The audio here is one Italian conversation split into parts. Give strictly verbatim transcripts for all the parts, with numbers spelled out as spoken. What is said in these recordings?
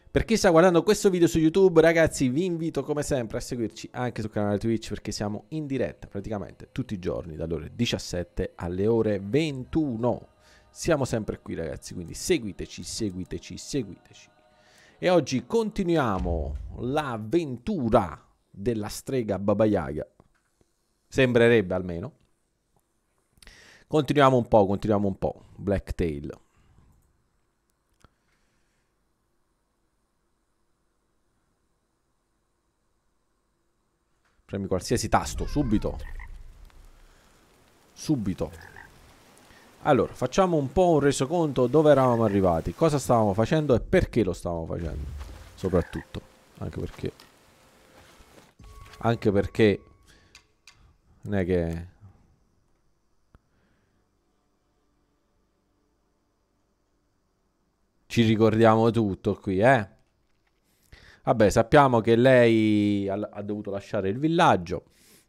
Per chi sta guardando questo video su YouTube, ragazzi, vi invito come sempre a seguirci anche sul canale Twitch, perché siamo in diretta praticamente tutti i giorni dalle ore diciassette alle ore ventuno. Siamo sempre qui, ragazzi, quindi seguiteci, seguiteci, seguiteci. E oggi continuiamo l'avventura della strega Baba Yaga. Sembrerebbe almeno. Continuiamo un po', continuiamo un po'. Blacktail. Premi qualsiasi tasto, subito. Subito. Allora, facciamo un po' un resoconto dove eravamo arrivati, cosa stavamo facendo e perché lo stavamo facendo. Soprattutto. Anche perché... Anche perché... Non è che... Ci ricordiamo tutto qui, eh? Vabbè, sappiamo che lei ha, ha dovuto lasciare il villaggio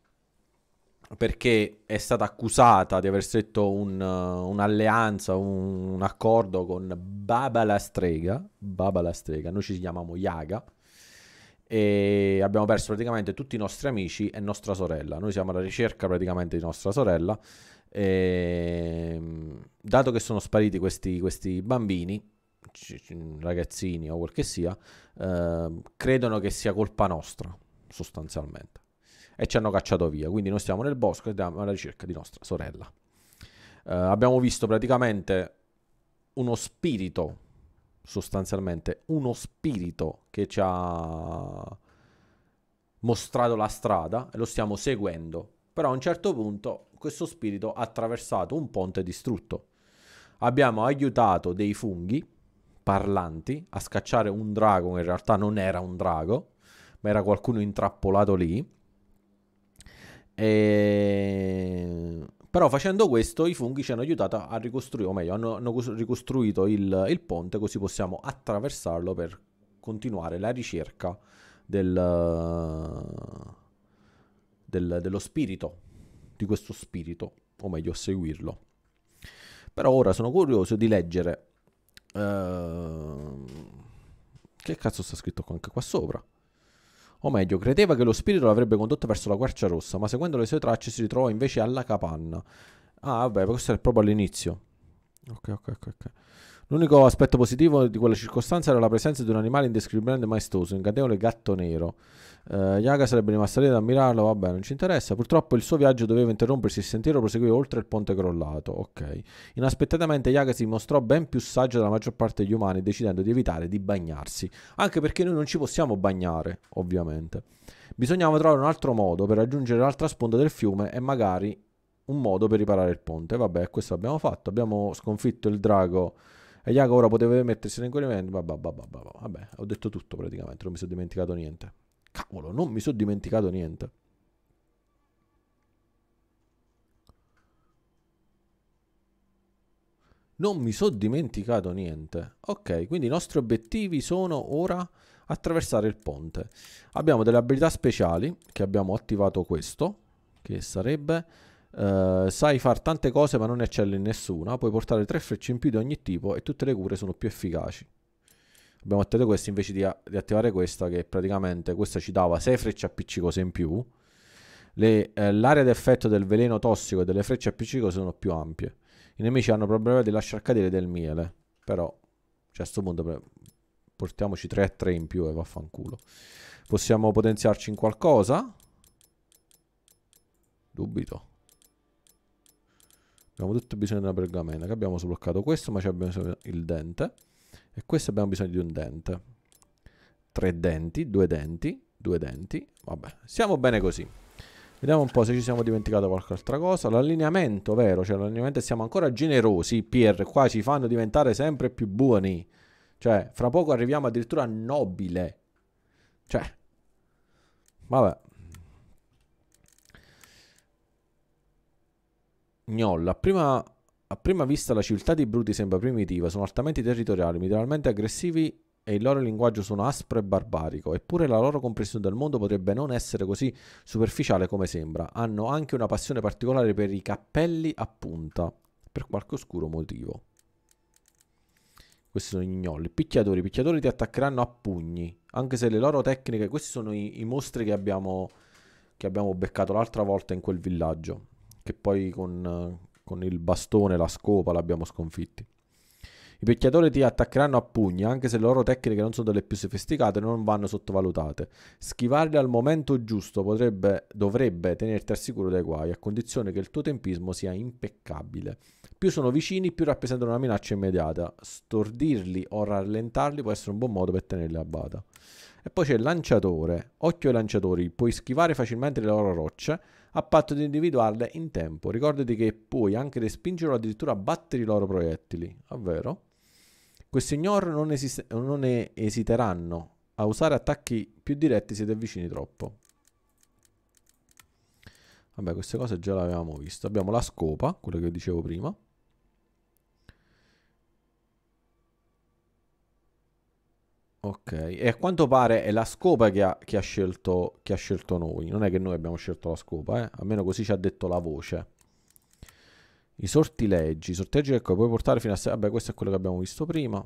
perché è stata accusata di aver stretto un, uh, un'alleanza, un, un accordo con Baba la strega. Baba la strega, noi ci chiamiamo Yaga. E abbiamo perso praticamente tutti i nostri amici e nostra sorella. Noi siamo alla ricerca praticamente di nostra sorella. E, dato che sono spariti questi, questi bambini, ragazzini o quel che sia, eh, credono che sia colpa nostra sostanzialmente e ci hanno cacciato via, quindi noi stiamo nel bosco e andiamo alla ricerca di nostra sorella. Eh, abbiamo visto praticamente uno spirito, sostanzialmente uno spirito che ci ha mostrato la strada e lo stiamo seguendo, però a un certo punto questo spirito ha attraversato un ponte distrutto. Abbiamo aiutato dei funghi parlanti a scacciare un drago, che in realtà non era un drago, ma era qualcuno intrappolato lì. E... Però facendo questo i funghi ci hanno aiutato a ricostruire, o meglio, hanno, hanno ricostruito il, il ponte, così possiamo attraversarlo per continuare la ricerca del, del, dello spirito, di questo spirito, o meglio, seguirlo. Però ora sono curioso di leggere... Uh, che cazzo sta scritto qua, anche qua sopra? O meglio, credeva che lo spirito l'avrebbe condotto verso la quercia rossa, ma seguendo le sue tracce si ritrovò invece alla capanna. Ah, vabbè, questo è proprio all'inizio. Ok, ok, ok, ok. L'unico aspetto positivo di quella circostanza era la presenza di un animale indescrivibilmente maestoso, un incantevole gatto nero. Uh, Yaga sarebbe rimasta lì ad ammirarlo, vabbè, non ci interessa. Purtroppo il suo viaggio doveva interrompersi e il sentiero proseguiva oltre il ponte crollato. Ok. Inaspettatamente Yaga si mostrò ben più saggio della maggior parte degli umani, decidendo di evitare di bagnarsi. Anche perché noi non ci possiamo bagnare, ovviamente. Bisognava trovare un altro modo per raggiungere l'altra sponda del fiume e magari un modo per riparare il ponte. Vabbè, questo l'abbiamo fatto. Abbiamo sconfitto il drago. E Yaga ora poteva mettersi in inquinamento. Vabbè, vabbè, vabbè, vabbè, ho detto tutto praticamente, non mi sono dimenticato niente. Cavolo, non mi sono dimenticato niente. Non mi sono dimenticato niente. Ok, quindi i nostri obiettivi sono ora attraversare il ponte. Abbiamo delle abilità speciali, che abbiamo attivato questo, che sarebbe... Uh, sai far tante cose ma non eccelli in nessuna. Puoi portare tre frecce in più di ogni tipo e tutte le cure sono più efficaci. Abbiamo attivato questo invece di, di attivare questa, che praticamente questa ci dava sei frecce appiccicose in più. Le, eh, l'area d'effetto del veleno tossico e delle frecce appiccicose sono più ampie. I nemici hanno problema di lasciar cadere del miele. Però, cioè a questo punto portiamoci tre e tre in più e vaffanculo. Possiamo potenziarci in qualcosa? Dubito. Abbiamo tutto bisogno di una pergamena. Che abbiamo sbloccato questo, ma ci abbiamo bisogno del dente. E questo abbiamo bisogno di un dente. Tre denti, due denti, due denti. Vabbè, siamo bene così. Vediamo un po' se ci siamo dimenticati qualche altra cosa. L'allineamento, vero? Cioè l'allineamento siamo ancora generosi, Pier. Qua ci fanno diventare sempre più buoni. Cioè, fra poco arriviamo addirittura a nobile. Cioè, vabbè. Gnolla, a prima, a prima vista la civiltà dei bruti sembra primitiva, sono altamente territoriali, militarmente aggressivi e il loro linguaggio sono aspro e barbarico, eppure la loro comprensione del mondo potrebbe non essere così superficiale come sembra. Hanno anche una passione particolare per i cappelli a punta, per qualche oscuro motivo. Questi sono gli gnolli. Picchiatori. I picchiatori ti attaccheranno a pugni. Anche se le loro tecniche... Questi sono i, i mostri che abbiamo, che abbiamo beccato l'altra volta in quel villaggio. Che poi con, con il bastone, la scopa, l'abbiamo sconfitti. I picchiatori ti attaccheranno a pugni, anche se le loro tecniche non sono delle più sofisticate, non vanno sottovalutate. Schivarli al momento giusto potrebbe, dovrebbe tenerti al sicuro dai guai, a condizione che il tuo tempismo sia impeccabile. Più sono vicini, più rappresentano una minaccia immediata. Stordirli o rallentarli può essere un buon modo per tenerli a bada. E poi c'è il lanciatore. Occhio ai lanciatori, puoi schivare facilmente le loro rocce, a patto di individuarle in tempo. Ricordati che puoi anche respingere o addirittura battere i loro proiettili. Ovvero? Questi Gnor non, esiste, non esiteranno a usare attacchi più diretti se ti avvicini troppo. Vabbè, queste cose già le avevamo viste. Abbiamo la scopa, quello che dicevo prima. Ok, e a quanto pare è la scopa che ha, che ha scelto, che ha scelto noi. Non è che noi abbiamo scelto la scopa, eh? Almeno così ci ha detto la voce. I sortilegi. I sortilegi, ecco, puoi portare fino a... Vabbè, questo è quello che abbiamo visto prima.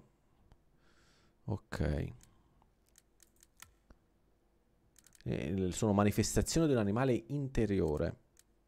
Ok. E sono manifestazioni di un animale interiore.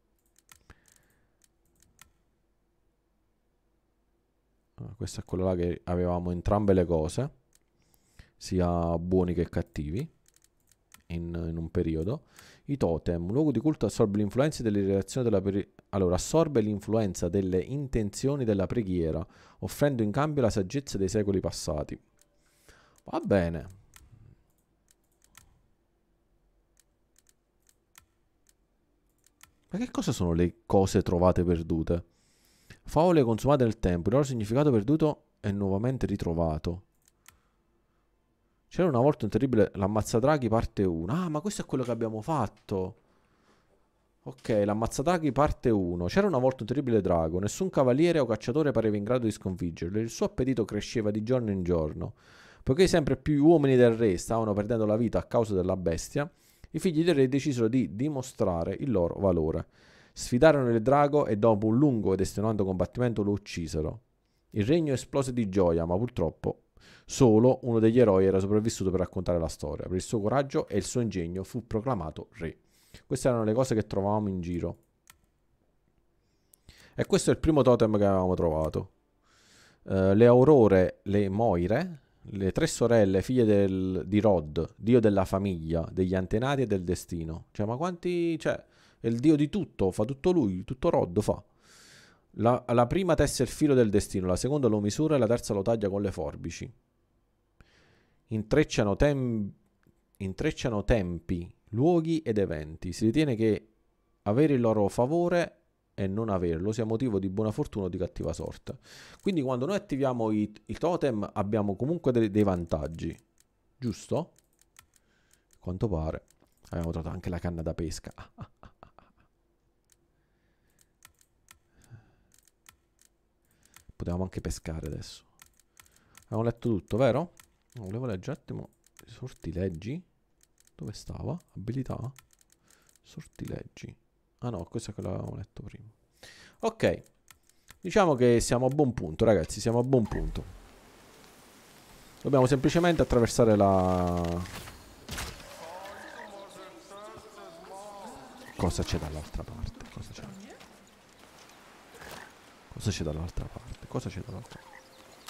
Ah, questo è quello là che avevamo entrambe le cose. Sia buoni che cattivi. In, in un periodo. I totem. Un luogo di culto assorbe l'influenza delle reazioni della... Peri Allora, assorbe l'influenza delle intenzioni della preghiera, offrendo in cambio la saggezza dei secoli passati. Va bene. Ma che cosa sono le cose trovate perdute? Favole consumate nel tempo, il loro significato perduto è nuovamente ritrovato. C'era una volta un terribile... L'ammazzadraghi parte uno. Ah, ma questo è quello che abbiamo fatto. Ok, l'ammazzadraghi parte uno. C'era una volta un terribile drago. Nessun cavaliere o cacciatore pareva in grado di sconfiggerlo. Il suo appetito cresceva di giorno in giorno. Poiché sempre più uomini del re stavano perdendo la vita a causa della bestia, i figli del re decisero di dimostrare il loro valore. Sfidarono il drago e dopo un lungo ed estenuante combattimento lo uccisero. Il regno esplose di gioia, ma purtroppo solo uno degli eroi era sopravvissuto per raccontare la storia. Per il suo coraggio e il suo ingegno fu proclamato re. Queste erano le cose che trovavamo in giro. E questo è il primo totem che avevamo trovato. Uh, le aurore, le moire, le tre sorelle, figlie del, di Rod, dio della famiglia, degli antenati e del destino. Cioè, ma quanti... Cioè, è il dio di tutto, fa tutto lui, tutto Rod fa. La, la prima tesse il filo del destino, la seconda lo misura e la terza lo taglia con le forbici. Intrecciano, tem intrecciano tempi, luoghi ed eventi. Si ritiene che avere il loro favore e non averlo sia motivo di buona fortuna o di cattiva sorte. Quindi quando noi attiviamo i, i totem abbiamo comunque dei, dei vantaggi. Giusto? A quanto pare. Abbiamo trovato anche la canna da pesca. Ah, ah, ah, ah. Potevamo anche pescare adesso. Abbiamo letto tutto, vero? No, volevo leggere un attimo. Sortileggi. Dove stava? Abilità? Sortileggi. Ah no, questo è quello che avevamo letto prima. Ok. Diciamo che siamo a buon punto, ragazzi. Siamo a buon punto. Dobbiamo semplicemente attraversare la... Cosa c'è dall'altra parte? Cosa c'è? Cosa c'è dall'altra parte? Cosa c'è dall'altra parte?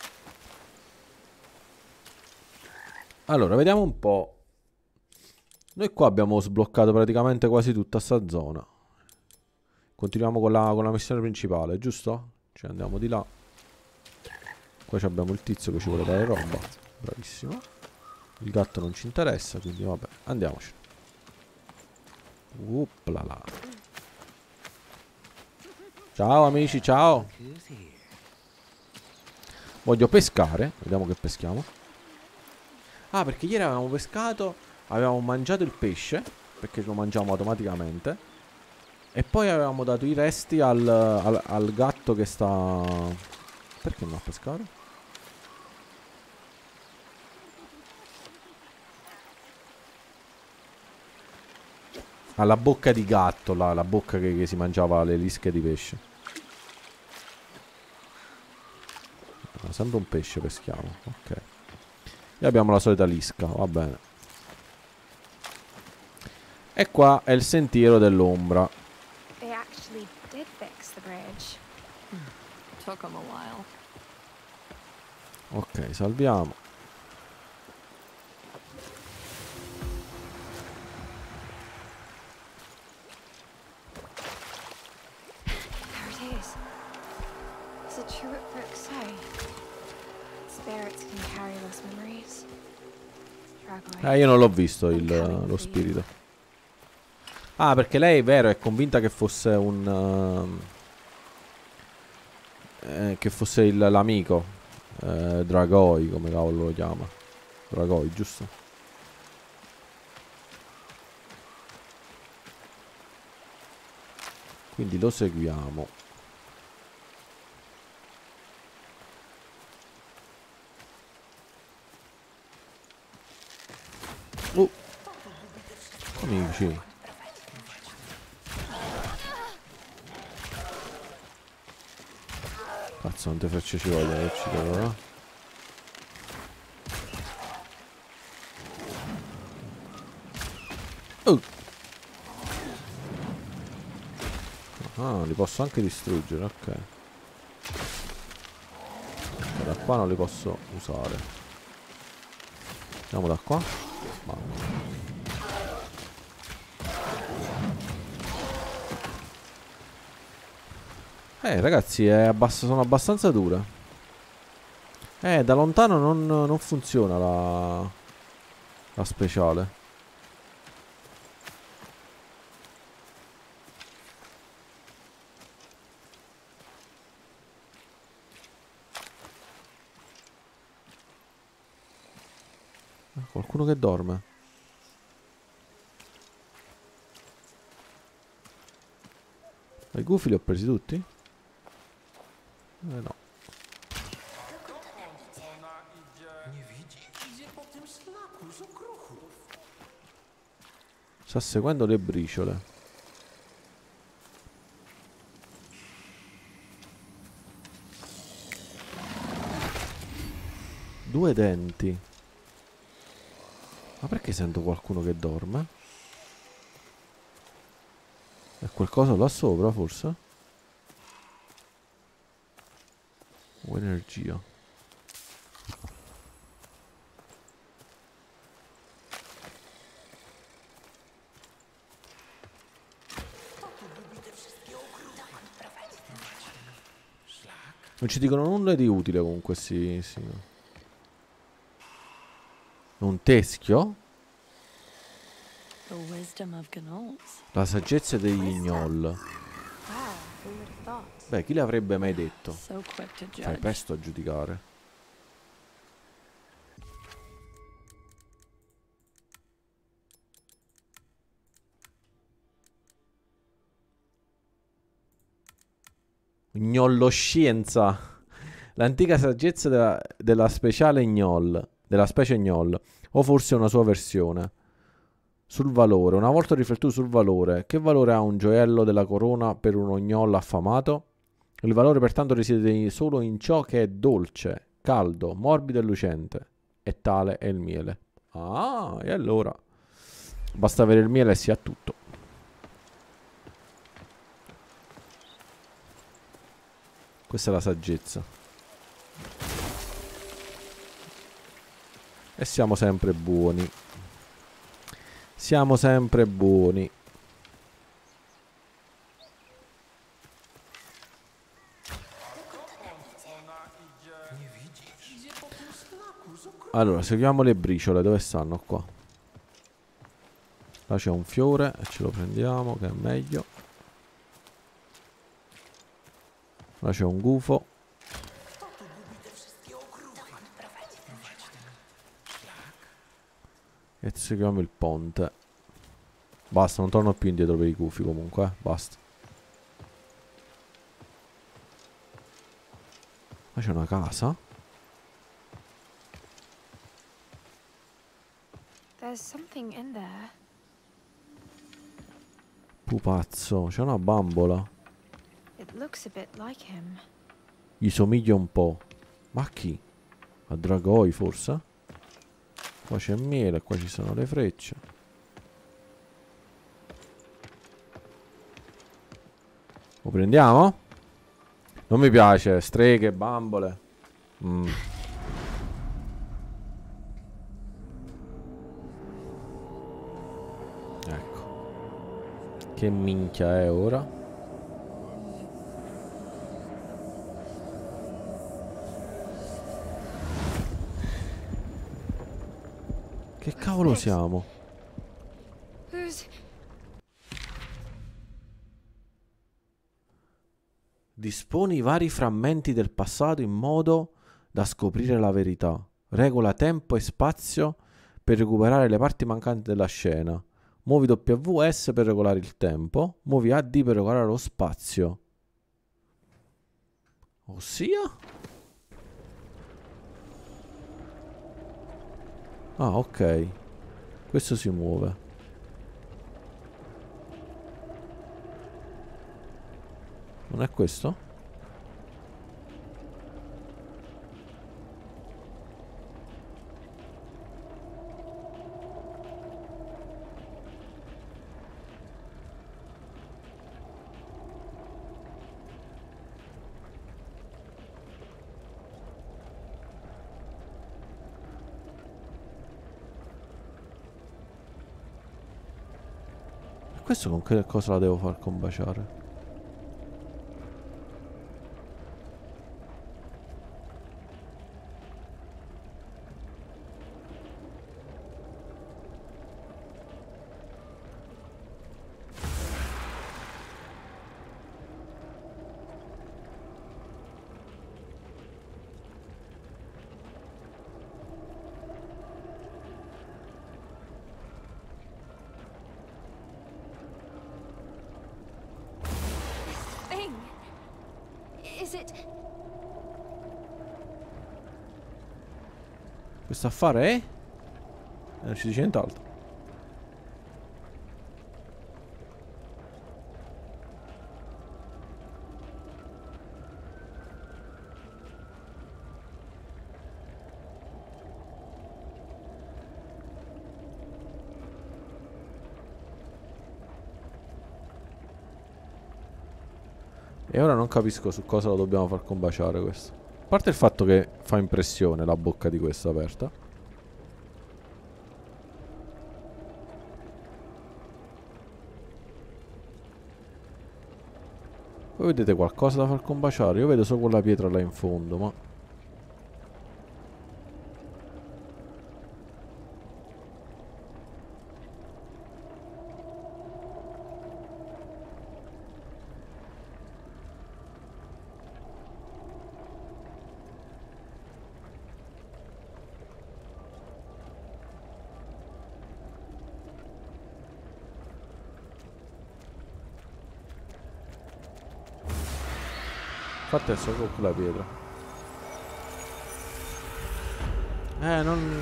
Allora, vediamo un po'. Noi qua abbiamo sbloccato praticamente quasi tutta sta zona. Continuiamo con la, con la missione principale, giusto? Cioè andiamo di là. Qua abbiamo il tizio che ci vuole dare roba. Bravissimo. Il gatto non ci interessa, quindi vabbè, andiamoci. Upplala. Ciao amici, ciao. Voglio pescare. Vediamo che peschiamo. Ah, perché ieri avevamo pescato, avevamo mangiato il pesce, perché lo mangiamo automaticamente. E poi avevamo dato i resti al, al, al gatto che sta... Perché non ha pescato? Alla bocca di gatto, la, la bocca che, che si mangiava le lische di pesce. sempre un pesce peschiamo. Ok. E abbiamo la solita lisca, va bene. E qua è il sentiero dell'ombra. They actually did fix the bridge. Took them a while. Ok, salviamo. There it is. Is it true what folks say? Spirits can carry lost memories. Dragoi. Eh, io non l'ho visto il, lo spirito. Ah, perché lei, è vero, è convinta che fosse un... Uh, eh, che fosse il- l'amico. Eh, Dragoi, come cavolo lo chiama. Dragoi, giusto? Quindi lo seguiamo. Uh. Amici. Cazzo, non te faccio ci voglio, che ci devo, no? Uh. Ah, li posso anche distruggere, ok. Da qua non li posso usare. Andiamo da qua. Vamos. Eh, ragazzi, è abbass- sono abbastanza dure. Eh, da lontano non, non funziona la... la speciale. Qualcuno che dorme. I gufi li ho presi tutti? Eh no. Sta seguendo le briciole. Due denti. Ma perché sento qualcuno che dorme? È qualcosa là sopra, forse? O energia? Non ci dicono nulla di utile comunque, sì, sì. Un teschio? The wisdom of Gnolls. La saggezza degli gnoll. Wow, who would have thought? Beh, chi l'avrebbe mai detto? So quick to Fai judge. presto a giudicare. Gnolloscienza. L'antica saggezza della, della speciale gnoll. Della specie gnoll. O forse una sua versione. Sul valore. Una volta riflettuto sul valore. Che valore ha un gioiello della corona per uno gnoll affamato? Il valore pertanto risiede solo in ciò che è dolce, caldo, morbido e lucente. E tale è il miele. Ah, e allora? Basta avere il miele e si ha tutto. Questa è la saggezza. E siamo sempre buoni. Siamo sempre buoni. Allora, seguiamo le briciole. Dove stanno qua? Là c'è un fiore e ce lo prendiamo, che è meglio. Là c'è un gufo. E seguiamo il ponte. Basta, non torno più indietro per i gufi comunque, eh. Basta. Là c'è una casa. There's something in there. Pupazzo, c'è una bambola. It looks a bit like him. Gli somiglia un po'. Ma chi? A Dragoi forse? Qua c'è miele, qua ci sono le frecce. Lo prendiamo? Non mi piace, streghe, bambole. Mm. Ecco. Che minchia è ora? Che cavolo siamo? Who's... Disponi i vari frammenti del passato in modo da scoprire la verità. Regola tempo e spazio per recuperare le parti mancanti della scena. Muovi W S per regolare il tempo. Muovi A D per regolare lo spazio. Ossia? Ah, ok. Questo si muove. Non è questo? E questo con che cosa la devo far combaciare? thing? Is it... Questo affare è? Eh, non ci dice nient'altro. E ora non capisco su cosa lo dobbiamo far combaciare questo. A parte il fatto che fa impressione la bocca di questo aperta. Voi vedete qualcosa da far combaciare? Io vedo solo quella pietra là in fondo, ma... Infatti è solo con quella pietra. Eh, non...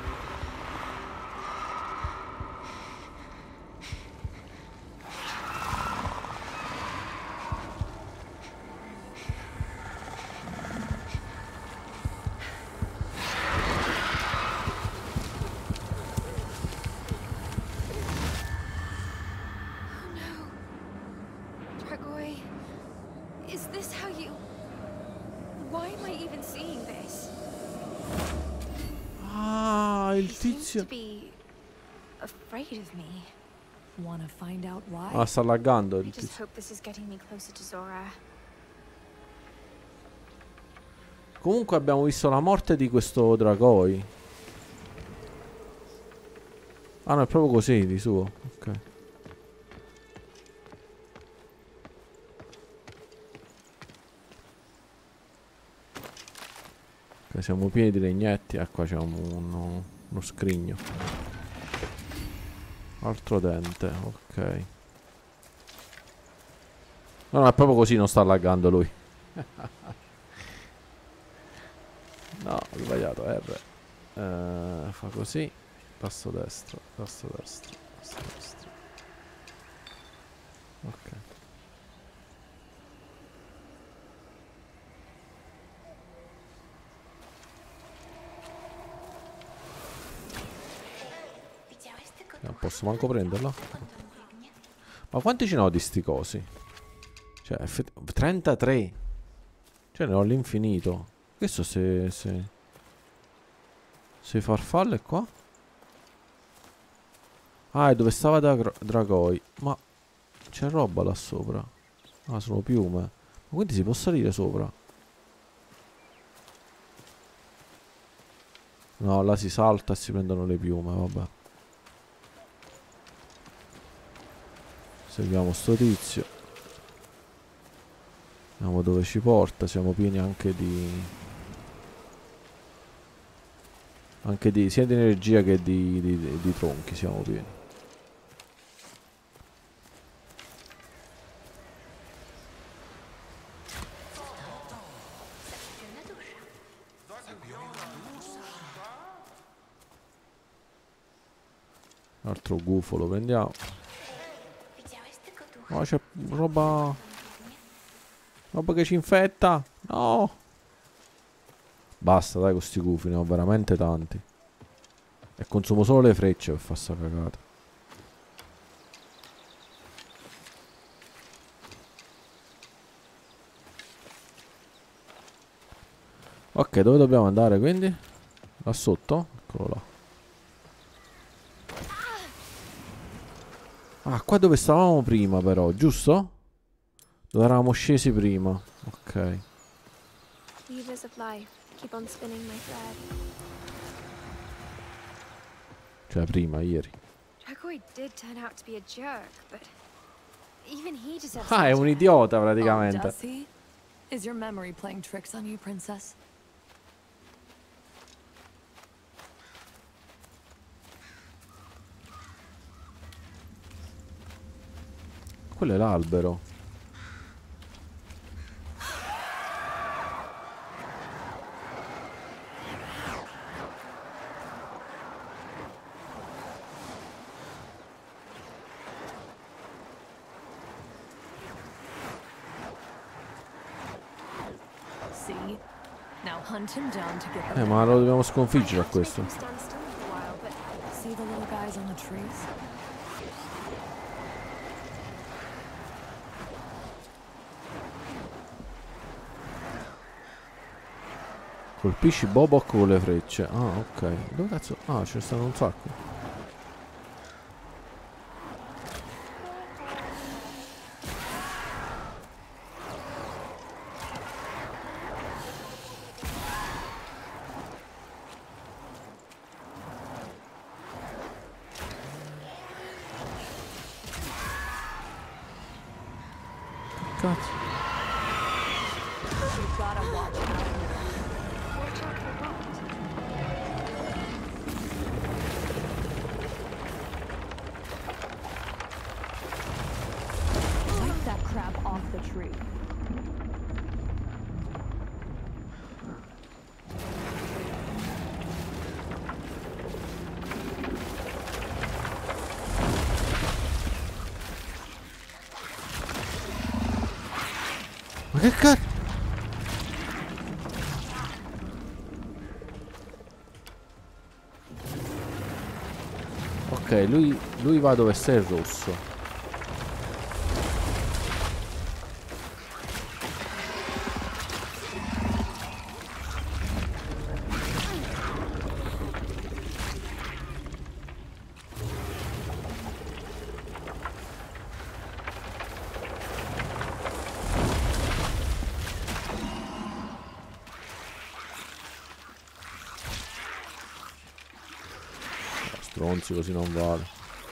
Dragoi... Is this how you... Why am I even seeing this? Ah, il He seems tizio... to be... afraid of me. Wanna find out why? Ah, sta laggando I il just tizio. hope this is getting me closer to Zora. Comunque abbiamo visto la morte di questo Dragoi. Ah no, è proprio così di suo. Ok. Ok, siamo pieni di legnetti. E qua c'è un, uno, uno scrigno. Altro dente, ok. No, no, è proprio così, non sta laggando lui. No, ho sbagliato, R. Eh, fa così. Tasto destro, tasto destro, tasto destro. Ok. Non posso manco prenderla. Ma quanti ce n'ho di sti cosi? Cioè, trentatré. Cioè, ne ho all'infinito. Questo se... se... se farfalle qua? Ah, è dove stava da Dragoi. Ma... c'è roba là sopra. Ah, sono piume. Ma quindi si può salire sopra? No, là si salta e si prendono le piume, vabbè. Seguiamo sto tizio. Vediamo dove ci porta. Siamo pieni anche di... anche di... sia di energia che di, di, di, di tronchi siamo pieni. Un altro gufo lo prendiamo. Oh, c'è roba... roba che ci infetta. No. Basta, dai, con sti gufi, ne ho veramente tanti. E consumo solo le frecce per far sta cagata. Ok, dove dobbiamo andare quindi? Là sotto? Eccolo là. Ah, qua dove stavamo prima però, giusto? Dove eravamo scesi prima. Ok. Weavers of life, keep on spinning my thread. Cioè prima, ieri. Dragoi did turn out to be a jerk, but even he deserves. Ah, è un idiota Oh, praticamente. does he? Is your memory playing tricks on you, princess? Quello è l'albero. See? Now hunt him down to get the Eh, ma lo dobbiamo sconfiggere a questo. Stand still for a while, but See the little guys on the trees? Colpisci Bobok con le frecce. Ah, ok. Dove cazzo? Ah, ce ne stanno un sacco. Cazzo. You gotta watch out. watch out for what? Wipe that crap off the tree. Ma che cazzo? Ok, lui, lui va dove sta il rosso. Stronzi, così non vale.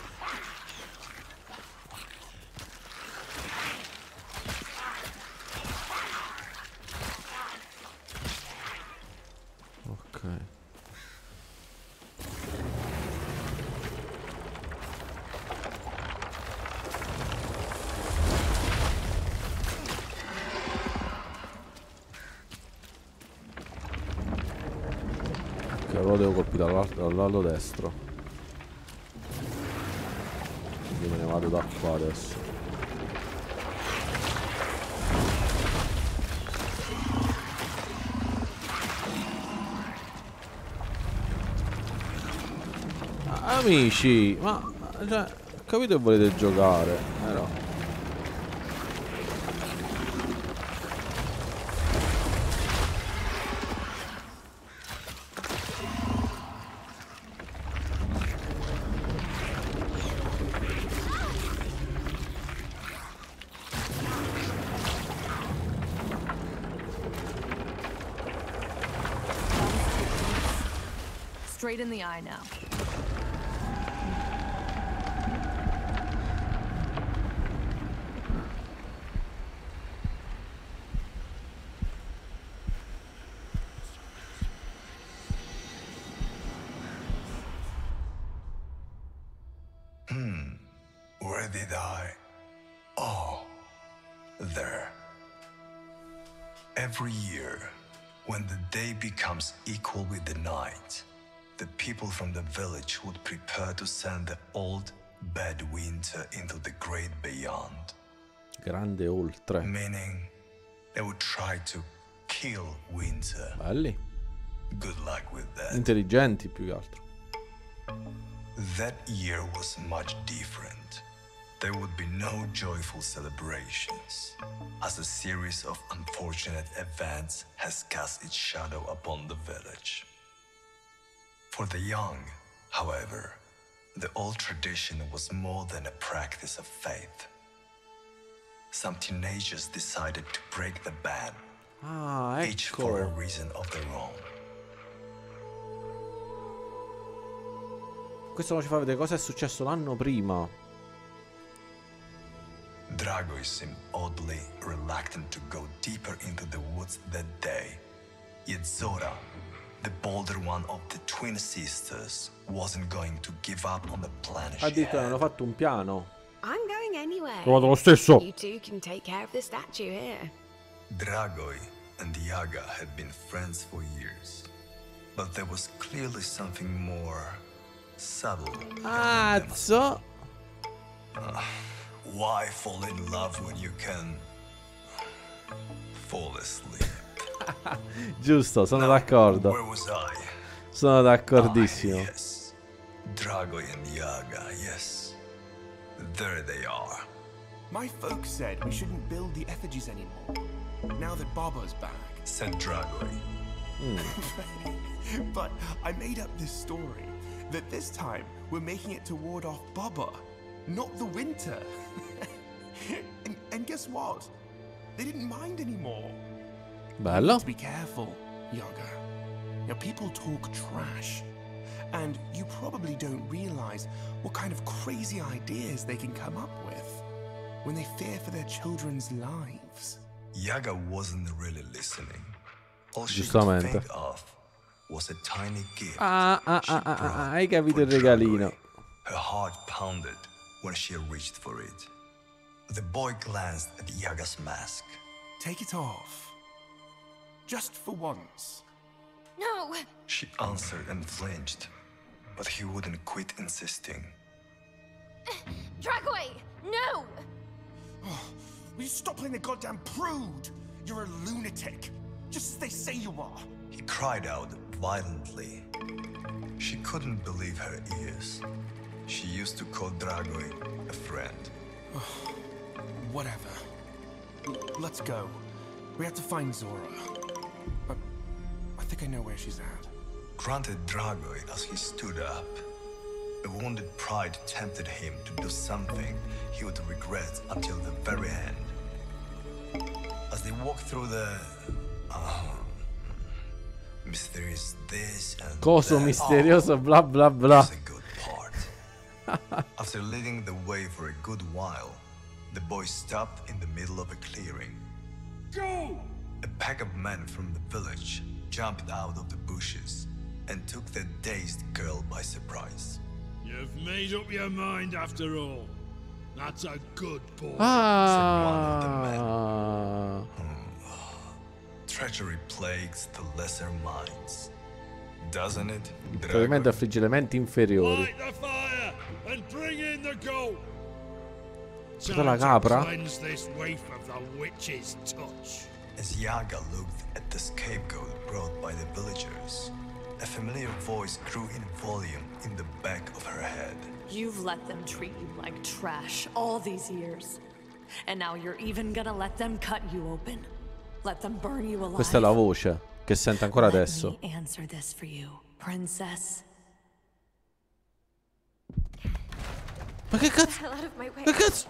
Ok. Ok, allora devo colpire dal, dal lato destro. Io me ne vado da qua adesso. Amici, ma Cioè, ho capito che volete giocare, però. Straight in the eye now. Hmm. Where did I? Oh, there. Every year, when the day becomes equal with the night, the people from the village would prepare to send the old, bad winter into the great beyond. Grande oltre. Meaning, they would try to kill winter. Belli. Good luck with that. Intelligenti più che altro. That year was much different. There would be no joyful celebrations, as a series of unfortunate events has cast its shadow upon the village. For the young, however, the old tradition was more than a practice of faith. Some teenagers decided to break the ban, Ah, each for a ecco. reason of their own. Questo ci fa vedere cosa è successo l'anno prima. Dragoi seemed oddly reluctant to go deeper into the woods that day. Yet Zora, the bolder one of the twin sisters, wasn't going to give up on the plan she Addirittura hanno had. fatto un piano. I'm going anyway. Trovato lo stesso. You two can take care of the statue here. Dragoi and Yaga had been friends for years, but there was clearly something more subtle. Ah, so. Why fall in love when you can fall asleep? Giusto, sono Now, d'accordo. Where was I? Sono Ah, d'accordissimo. yes. Dragoi and Yaga, yes. There they are. My folks said we shouldn't build the effigies anymore, now that Baba's back. Said Dragoi. But I made up this story, that this time we're making it to ward off Baba, not the winter. and, and guess what? They didn't mind anymore. Bello. To be careful, Yaga. Now people talk trash, and you probably don't realize what kind of crazy ideas they can come up with when they fear for their children's lives. Yaga wasn't really listening. All she could Giustamente. think of was a tiny gift. Ah, ah, she ah, ah, brought ah, hai capito for il regalino. Dragoi. Her heart pounded when she reached for it. The boy glanced at Yaga's mask. Take it off. Just for once. No! She answered and flinched, but he wouldn't quit insisting. Dragoi! No! Will you stop playing the goddamn prude? You're a lunatic, just as they say you are. He cried out violently. She couldn't believe her ears. She used to call Dragoi a friend. Whatever. L- let's go. We have to find Zora. But I think I know where she's at. Grunted Dragoi as he stood up. A wounded pride tempted him to do something he would regret until the very end. As they walked through the... Uh, mysterious this and Coso that. misterioso, Oh, bla bla bla. that's a good part. After leading the way for a good while, the boy stopped in the middle of a clearing. Go! A pack of men from the village jumped out of the bushes and took the dazed girl by surprise. You've made up your mind after all. That's a good boy. Ah. Treachery plagues the lesser minds, doesn't it? Il tradimento affligge le menti inferiori. Light the fire and bring in the goat. Questa è la Time to capra? cleanse this waif of the witch's touch. As Yaga looked at the scapegoat brought by the villagers, a familiar voice grew in volume in the back of her head. You've let them treat you like trash all these years. And now you're even gonna let them cut you open. Let them burn you alive. Questa è la voce che sente ancora Let adesso. me answer this for you, princess. Ma che cazzo? Hell out of my way. Che cazzo?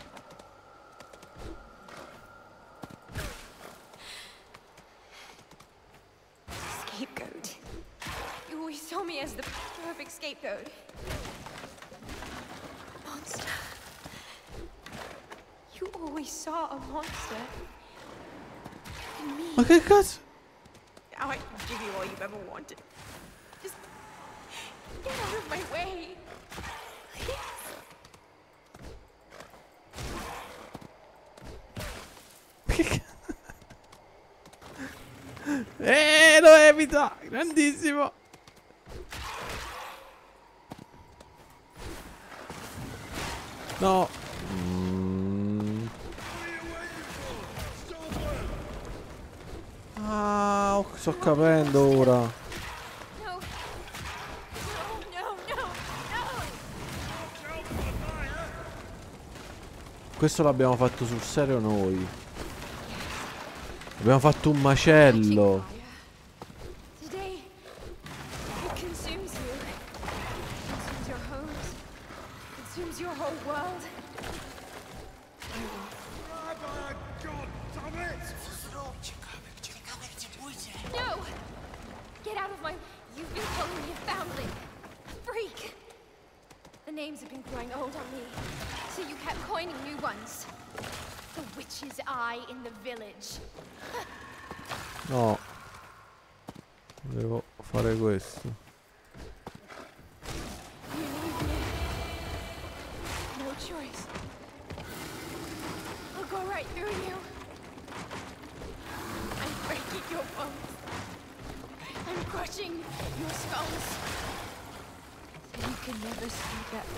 Scapegoat. You always saw me as the perfect scapegoat. A monster. You always saw a monster in me. Ma che cazzo? Now I can give you all you've ever wanted. Just get out of my way. Please. Eh, lo evita! Grandissimo! No! Mm. Ah, oh, sto capendo ora. No. No, no, no, no. Questo l'abbiamo fatto sul serio noi. Abbiamo fatto un macello. Today, it consumes you. Consumes your homes. Consumes your whole world. No! Get out of my... You've been calling me a foundling. A freak. The names have been growing old on me. So you kept coining new ones. The witch's eye in the village. No. Devo fare questo. You need me. No choice. I'll go right through you. I'm breaking your bones. I'm crushing your skulls. So you can never speak up.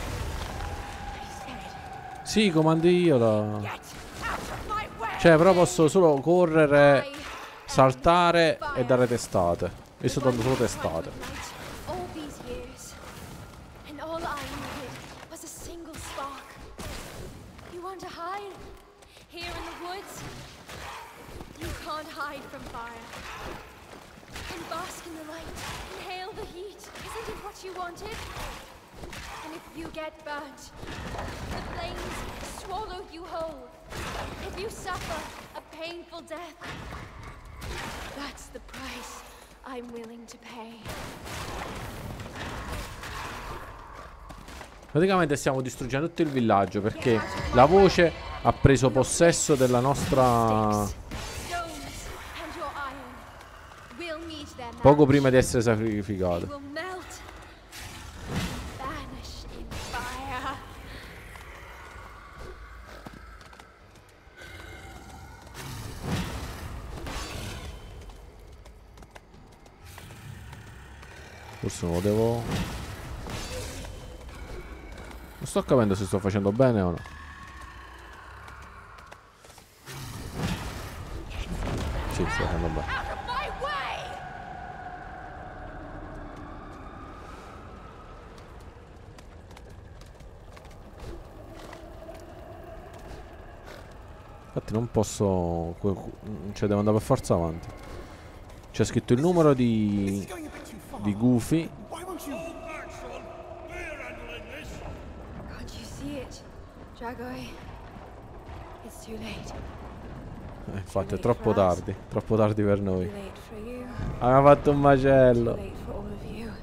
I said, Sì, comando io la... get out of my way! Cioè, però posso solo correre, saltare e dare testate. Io sto dando solo testate. All these years, and all I needed was a single spark. You want to hide? Here in the woods? You can't hide from fire. And bask in the light, inhale the heat. Isn't it what you wanted? And if you get burnt, the flames swallow you whole. If you suffer a painful death, that's the price I'm willing to pay. Praticamente stiamo distruggendo tutto il villaggio perché la voce ha preso possesso della nostra... Stones and your iron will meet their poco match. prima di essere They sacrificato. will melt, vanish in fire. Forse non lo devo... Non sto capendo se sto facendo bene o no. Sì, sto facendo bene. Out of my way! Infatti non posso... Cioè devo andare per forza avanti. C'è scritto il numero di... Going a bit too far. di Goofy. Why won't you? Hold back, son. We're handling this. Can't you see it, Dragoi? It's too late. Eh, infatti è troppo tardi. Troppo tardi per Too noi. late for you. Abbiamo fatto un Too macello. late for all of you.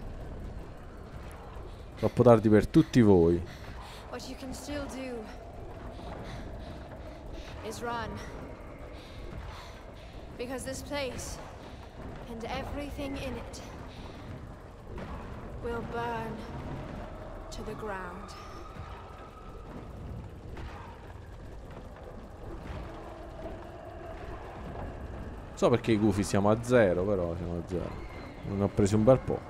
Troppo tardi per tutti voi. What you can still do is run. Because this place and everything in it will burn to the ground. So perché i Goofy siamo a zero, però siamo a zero. Non ho preso un bel po'.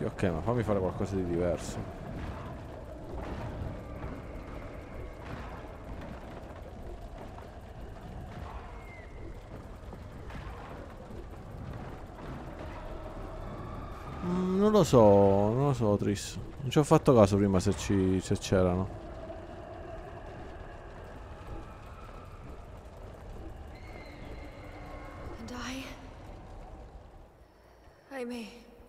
Sì, ok, ma fammi fare qualcosa di diverso. Mm, non lo so, non lo so, Tris. Non ci ho fatto caso prima se ci se c'erano. And I... I may...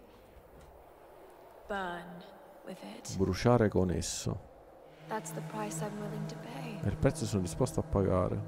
burn with it. Bruciare con esso. That's the price I'm willing to pay. È il prezzo che sono disposto a pagare.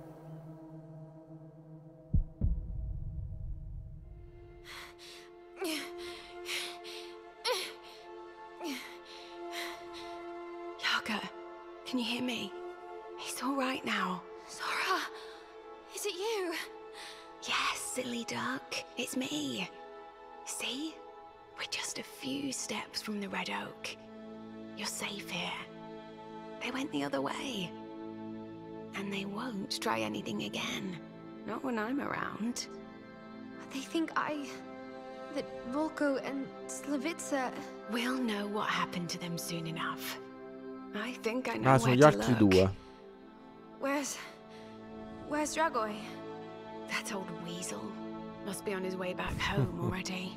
Yaga, can you hear me? He's all right now. Sora! Is it you? Yes, silly duck. It's me. See? We're just a few steps from the Red Oak. You're safe here. They went the other way. And they won't try anything again. Not when I'm around. They think I... that Volko and Slavica... We'll know what happened to them soon enough. I think I know Ah, sono where gli to altri look. due. Where's... Where's Dragoi? That old weasel must be on his way back home already.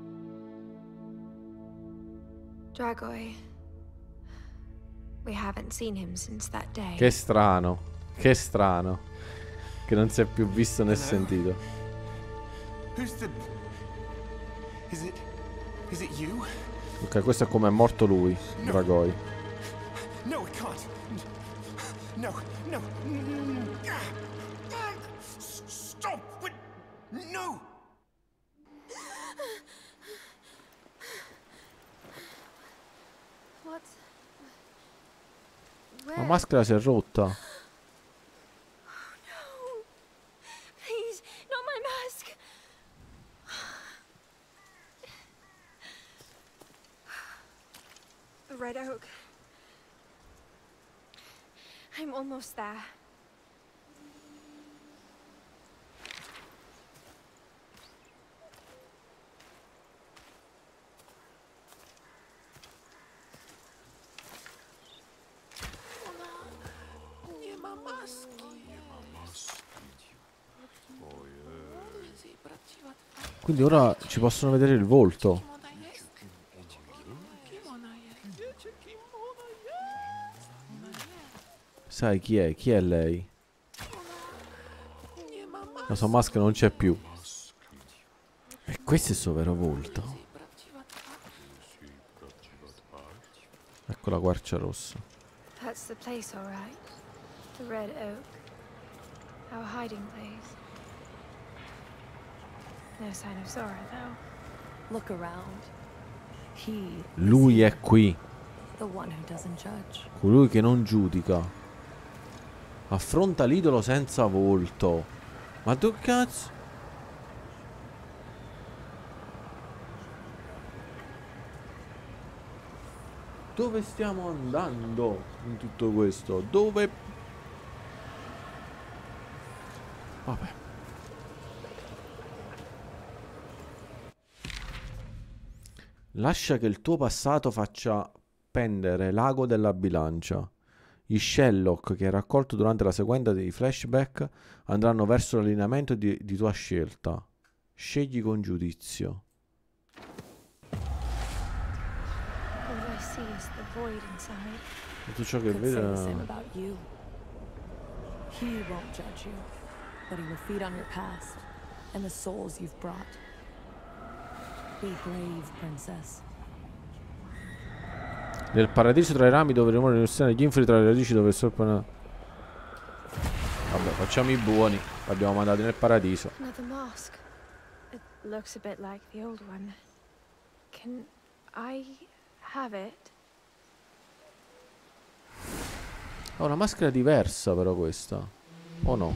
Dragoi... We haven't seen him since that day. Che strano. Che strano. Che non si è più visto né Hello? sentito. Who's the... Is it... Is it you? Ok, questo è come è morto lui, No. Dragoi. No, it can't. No, no. S- Stop! What? No! What? La Where? maschera si è rotta. No! Please, not my mask! The Red Oak. I'm almost there. Quindi ora ci possono vedere il volto. Sai chi è? Chi è lei? La sua maschera non c'è più. E questo è il suo vero volto. Ecco la quercia rossa. That's the place, all right. The Red Oak. Our hiding place. No sign of Zora, though. Look around. He, Lui è qui. the one who doesn't judge. Colui che non giudica. Affronta l'idolo senza volto. Ma tu cazzo? Dove stiamo andando in tutto questo? Dove... Vabbè. Lascia che il tuo passato faccia pendere l'ago della bilancia. Gli Sherlock che hai raccolto durante la sequenza dei flashback andranno verso l'allineamento di, di tua scelta. Scegli con giudizio. All I see is the void inside. Tutto ciò che Could say the same vede... about you. He won't judge you, but he will feed on your past and the souls you've brought. Be brave, princess. Nel paradiso tra i rami dove rimuovono l'università, negli inferi tra le radici dove sorpone... Vabbè, facciamo i buoni. L'abbiamo mandati nel paradiso. Another mask. It looks a bit like the old one. Can I have it? Ha una maschera diversa però questa. O no?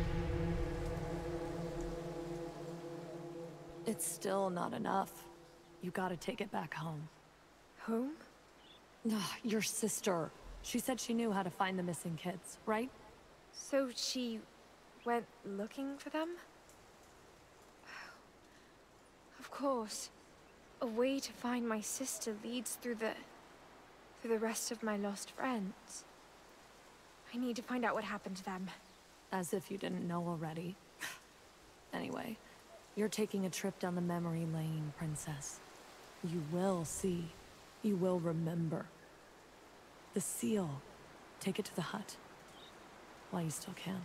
It's still not enough. You gotta take it back home. Home? Ah, your sister. She said she knew how to find the missing kids, right? So she went looking for them? Of course. a way to find my sister leads through the... through the rest of my lost friends. I need to find out what happened to them. As if you didn't know already. Anyway, you're taking a trip down the memory lane, Princess. You will see. You will remember. The seal. Take it to the hut. While you still can.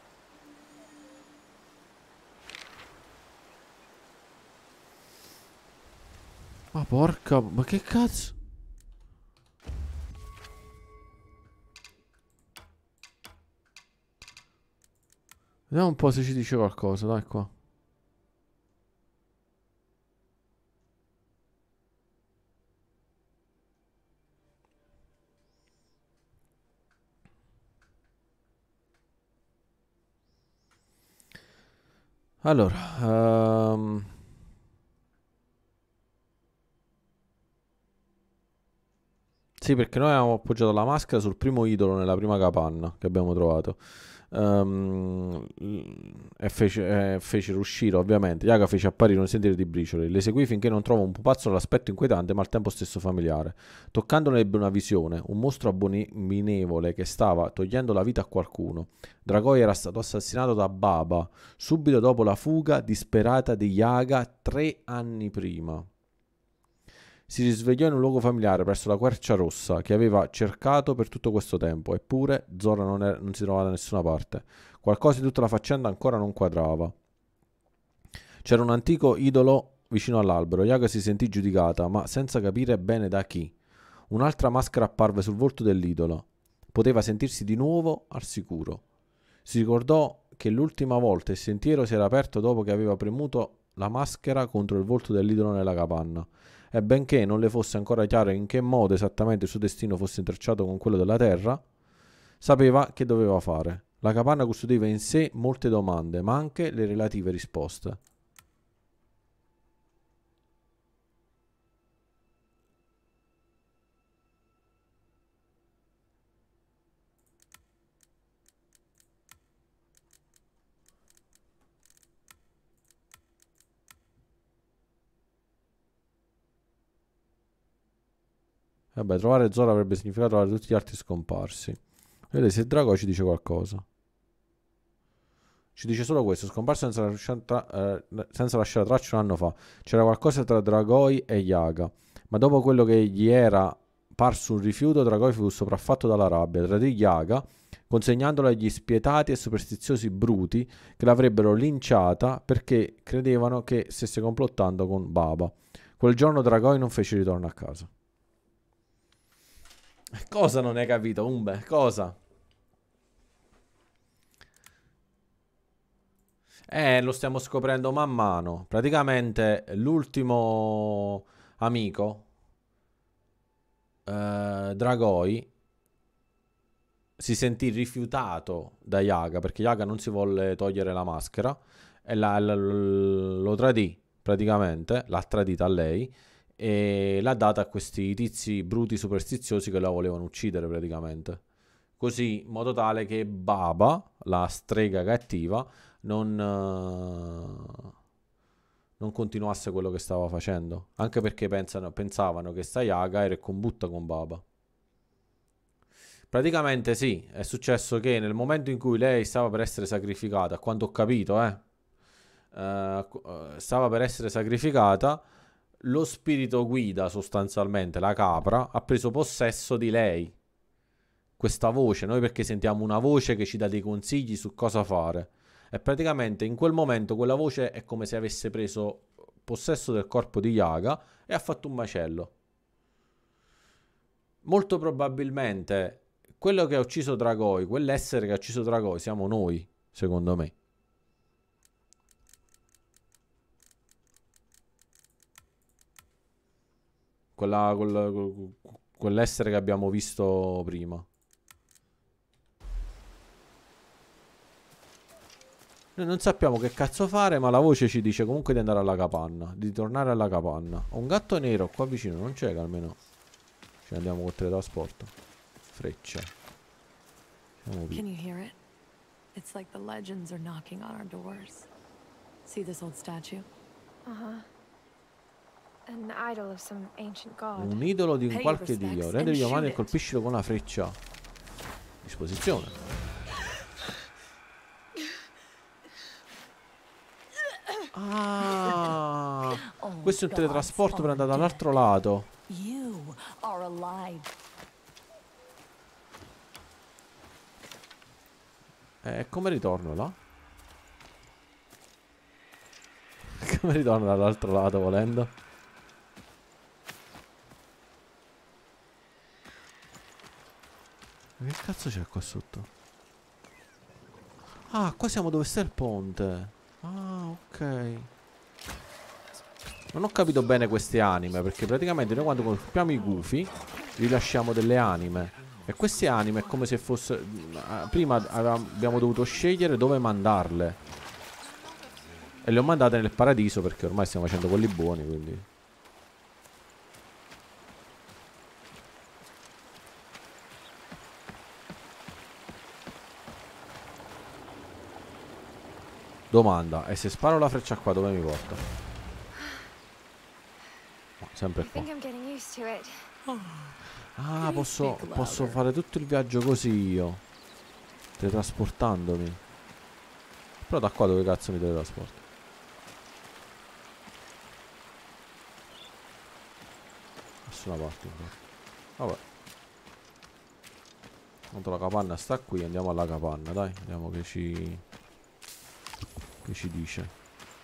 Ma porca... Ma che cazzo? Vediamo un po' se ci dice qualcosa, dai qua. Allora, um... sì, perché noi avevamo appoggiato la maschera sul primo idolo nella prima capanna che abbiamo trovato. Um, e fece, eh, fecero uscire, ovviamente. Yaga fece apparire un sentiero di briciole. Le seguì finché non trovò un pupazzo dall'aspetto inquietante ma al tempo stesso familiare. Toccandolo ebbe una visione, un mostro abominevole che stava togliendo la vita a qualcuno. Dragoi era stato assassinato da Baba subito dopo la fuga disperata di Yaga tre anni prima. Si risvegliò in un luogo familiare presso la quercia rossa che aveva cercato per tutto questo tempo, eppure Zora non, era, non si trovava da nessuna parte. Qualcosa di tutta la faccenda ancora non quadrava. C'era un antico idolo vicino all'albero. Yaga si sentì giudicata, ma senza capire bene da chi. Un'altra maschera apparve sul volto dell'idolo. Poteva sentirsi di nuovo al sicuro. Si ricordò che l'ultima volta il sentiero si era aperto dopo che aveva premuto la maschera contro il volto dell'idolo nella capanna. E benché non le fosse ancora chiaro in che modo esattamente il suo destino fosse intrecciato con quello della terra, sapeva che doveva fare. La capanna custodiva in sé molte domande, ma anche le relative risposte. Vabbè, trovare Zora avrebbe significato trovare tutti gli altri scomparsi. Vedete se il drago ci dice qualcosa. Ci dice solo questo: scomparso senza lasciare, tra- eh, senza lasciare traccia un anno fa. C'era qualcosa tra Dragoi e Yaga, ma dopo quello che gli era parso un rifiuto, Dragoi fu sopraffatto dalla rabbia, tradì Yaga, consegnandola agli spietati e superstiziosi bruti che l'avrebbero linciata perché credevano che stesse complottando con Baba. Quel giorno Dragoi non fece ritorno a casa. Cosa non hai capito, Umbe? Cosa? Eh, lo stiamo scoprendo man mano. Praticamente l'ultimo amico, eh, Dragoi, si sentì rifiutato da Yaga perché Yaga non si volle togliere la maschera e la, la, lo tradì, praticamente, l'ha tradita a lei e l'ha data a questi tizi bruti superstiziosi che la volevano uccidere praticamente. Così, in modo tale che Baba, la strega cattiva, non, uh, non continuasse quello che stava facendo. Anche perché pensano, pensavano che sta Yaga era con butta con Baba. Praticamente sì, è successo che nel momento in cui lei stava per essere sacrificata, a quanto ho capito, eh, uh, stava per essere sacrificata, lo spirito guida, sostanzialmente, la capra, ha preso possesso di lei. Questa voce, noi perché sentiamo una voce che ci dà dei consigli su cosa fare. E praticamente in quel momento quella voce è come se avesse preso possesso del corpo di Yaga e ha fatto un macello. Molto probabilmente quello che ha ucciso Dragoi, quell'essere che ha ucciso Dragoi, siamo noi, secondo me. Quella, quella, quell'essere che abbiamo visto prima. Noi non sappiamo che cazzo fare, ma la voce ci dice comunque di andare alla capanna, di tornare alla capanna. Ho un gatto nero qua vicino, non c'è che almeno ci andiamo col teletrasporto. Freccia. Can you hear it? It's like the legends are knocking on our doors. See this old statue? Uh-huh. An idol of some ancient god. Un idolo di un Pay qualche respects dio. and Rendi gli umani shoot e it. colpiscilo con una freccia. Disposizione. Ah, Oh, questo è un gods teletrasporto per are andare dead. dall'altro lato. You are alive. E come ritorno là? Come ritorno dall'altro lato volendo? Ma che cazzo c'è qua sotto? Ah, qua siamo dove sta il ponte. Ah, ok. Non ho capito bene queste anime, perché praticamente noi quando colpiamo i gufi rilasciamo delle anime. E queste anime è come se fosse... Prima abbiamo dovuto scegliere dove mandarle. E le ho mandate nel paradiso perché ormai stiamo facendo quelli buoni, quindi... Domanda, e se sparo la freccia qua dove mi porta? No, sempre I qua. think I'm getting used to it. Ah, posso, posso fare tutto il viaggio così io. Teletrasportandomi. Però da qua dove cazzo mi teletrasporto? Nessuna parte. Vabbè. Tanto la capanna sta qui, andiamo alla capanna, dai. Vediamo che ci... Che ci dice.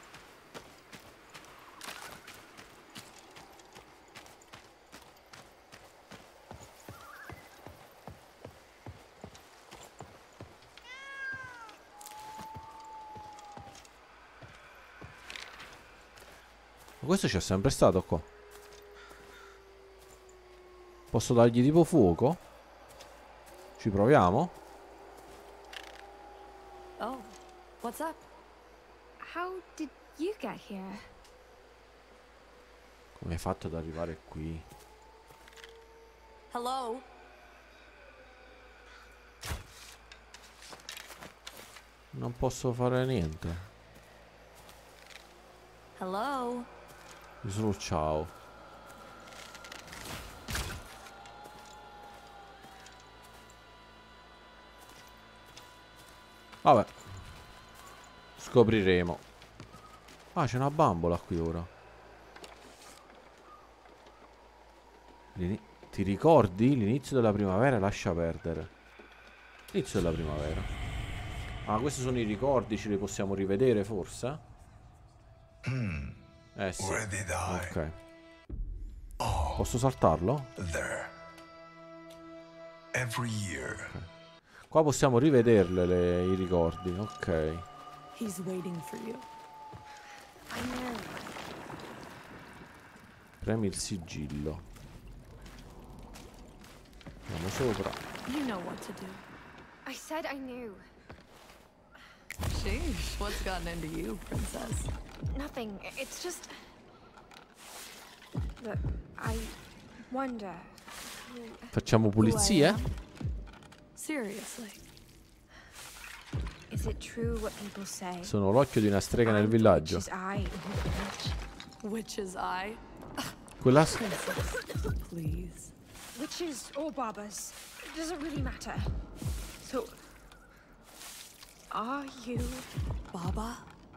Ma questo c'è sempre stato qua. Posso dargli tipo fuoco? Ci proviamo? Oh, what's up? How did you get here? Come hai fatto ad arrivare qui? Hello? Non posso fare niente. Hello? Io sono ciao. Vabbè. Scopriremo. Ah, c'è una bambola qui ora. L'ini- Ti ricordi? L'inizio della primavera lascia perdere. Inizio della primavera. Ah, questi sono i ricordi, ce li possiamo rivedere forse? Eh sì. Where did I? Ok. Oh, Posso saltarlo? there. Every year. Qua possiamo rivederle le- i ricordi. Ok. He's waiting for you. I know. Premi il sigillo. Andiamo sopra. You know what to do. I said I knew. Sheesh, what's gotten into you, princess? Nothing. I- It's just. Look, I wonder. Facciamo Who I pulizie? am? Seriously. Is it true what people say? Sono l'occhio di una strega nel I'm villaggio. Witch's eye. Witch's eye? Quella... s- Princess, please. Witches or barbers, it doesn't really matter. So, are you? Baba?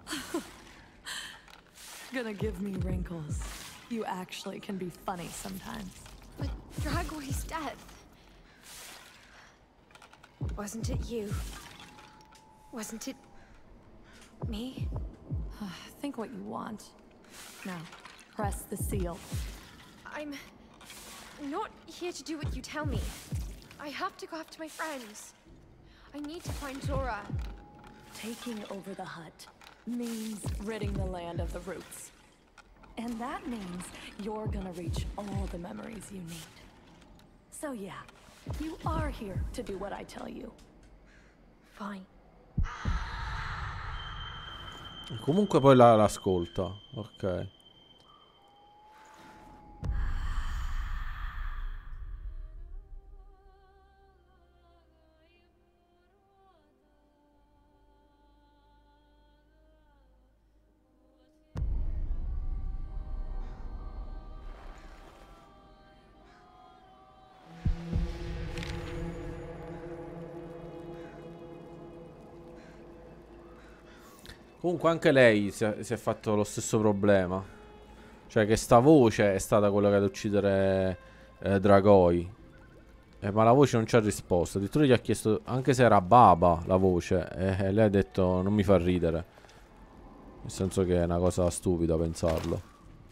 Gonna give me wrinkles. You actually can be funny sometimes. But Dragway's death. Wasn't it you? Wasn't it me? Think what you want. Now, press the seal. I'm not here to do what you tell me. I have to go after my friends. I need to find Zora. Taking over the hut means ridding the land of the roots. And that means you're gonna reach all the memories you need. So yeah, you are here to do what I tell you. Fine. Comunque poi la- l'ascolta. Ok. Comunque anche lei si è, si è fatto lo stesso problema. Cioè che sta voce è stata quella che ad uccidere eh, Dragoi. Eh, ma la voce non ci ha risposto. Addirittura gli ha chiesto anche se era Baba la voce. E eh, lei ha detto non mi fa ridere. Nel senso che è una cosa stupida pensarlo.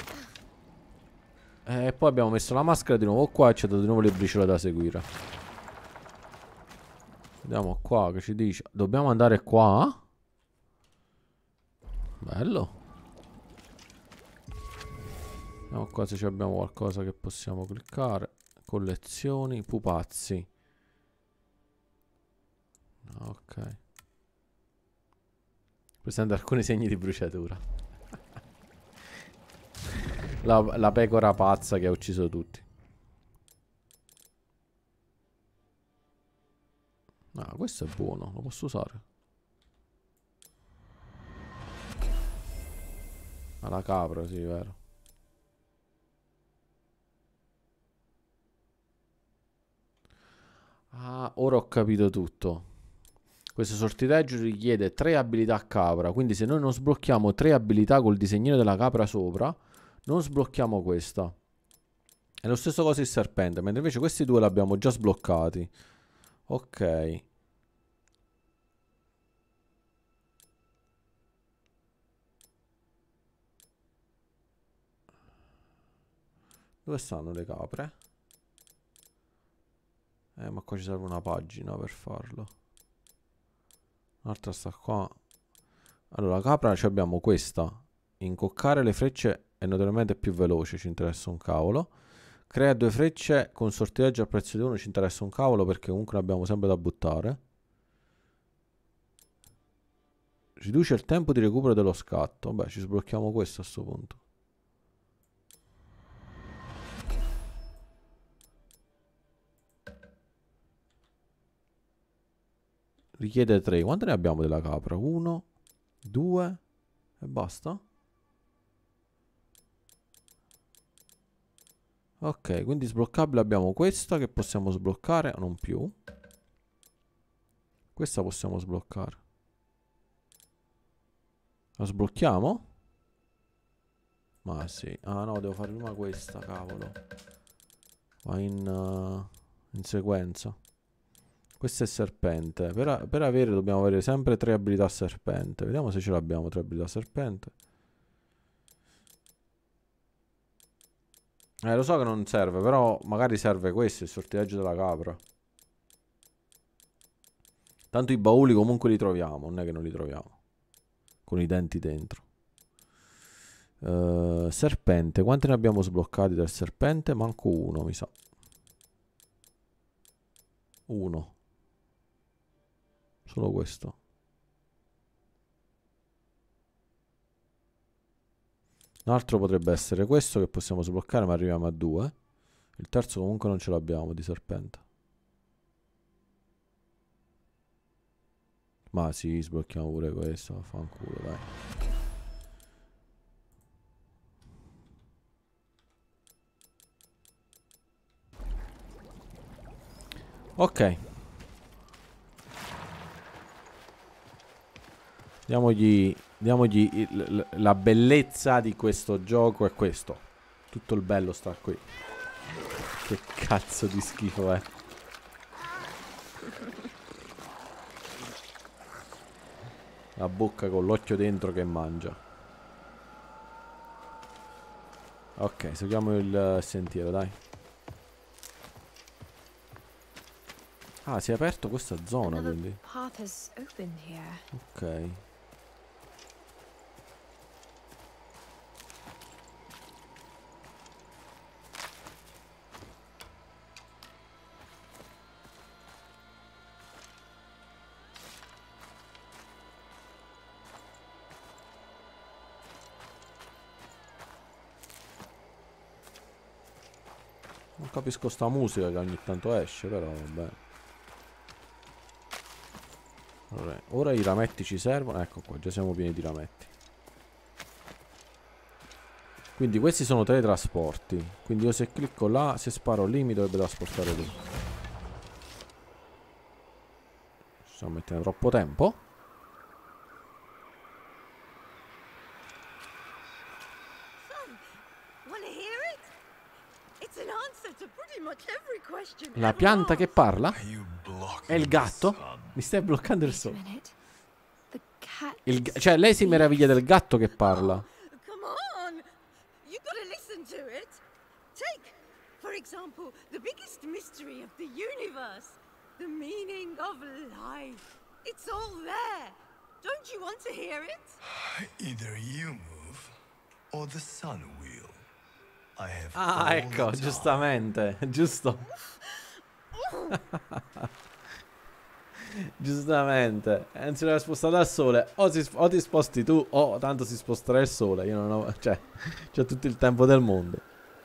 E eh, poi abbiamo messo la maschera di nuovo qua e ci ha dato di nuovo le briciole da seguire. Vediamo qua che ci dice. Dobbiamo andare qua? Bello. Vediamo qua se abbiamo qualcosa che possiamo cliccare. Collezioni, pupazzi. Ok. Presenta alcuni segni di bruciatura. la, la pecora pazza che ha ucciso tutti. Ah, questo è buono, lo posso usare. Ah, la capra, sì, vero. Ah, ora ho capito tutto. Questo sortileggio richiede tre abilità a capra. Quindi se noi non sblocchiamo tre abilità col disegnino della capra sopra, non sblocchiamo questa. È lo stesso cosa il serpente, mentre invece questi due l'abbiamo già sbloccati. Ok. Dove stanno le capre? Eh, ma qua ci serve una pagina per farlo. Un'altra sta qua. Allora, la capra ci abbiamo questa. Incoccare le frecce è notoriamente più veloce, ci interessa un cavolo. Crea due frecce con sortileggio al prezzo di uno, ci interessa un cavolo perché comunque ne abbiamo sempre da buttare. Riduce il tempo di recupero dello scatto. Beh, ci sblocchiamo questo a sto punto. Richiede tre. Quante ne abbiamo della capra? Uno, due e basta? Ok, quindi sbloccabile abbiamo questa che possiamo sbloccare, non più. Questa possiamo sbloccare. La sblocchiamo? Ma sì. Ah no, devo fare prima questa, cavolo. Va in, uh, in sequenza. Questo è serpente. Per, per avere dobbiamo avere sempre tre abilità serpente. Vediamo se ce l'abbiamo tre abilità serpente. Eh, lo so che non serve, però magari serve questo, il sortileggio della capra. Tanto i bauli comunque li troviamo, non è che non li troviamo. Con i denti dentro. Uh, serpente, quanti ne abbiamo sbloccati del serpente? Manco uno, mi sa. Uno. Solo questo. Un altro potrebbe essere questo che possiamo sbloccare, ma arriviamo a due. Il terzo comunque non ce l'abbiamo di serpente. Ma sì, sblocchiamo pure questo, fanculo, dai. Ok. Diamogli, diamogli il, la bellezza di questo gioco è questo. Tutto il bello sta qui. Che cazzo di schifo è. La bocca con l'occhio dentro che mangia. Ok, seguiamo il sentiero, dai. Ah, si è aperto questa zona, quindi. Ok. Non capisco sta musica che ogni tanto esce, però vabbè. Allora, ora i rametti ci servono. Ecco qua, già siamo pieni di rametti. Quindi questi sono teletrasporti. Quindi io se clicco là, se sparo lì mi dovrebbe trasportare lì. Ci stiamo mettendo troppo tempo. La pianta che parla? You block È il the gatto? sun. Mi stai bloccando il Wait a sole. minute. The cat. Il ga- cioè, lei si meraviglia del gatto che parla. Come on! You gotta listen to it. Take, for example, the biggest mystery of the universe. The meaning of life. It's all there. Don't you want to hear it? Either you move or the sun will. I have Ah, all ecco, the time. giustamente. Giusto. Giustamente. E non si deve spostare dal sole. O, si, o ti sposti tu, o tanto si sposterà il sole. Io non ho... Cioè, c'ho tutto il tempo del mondo.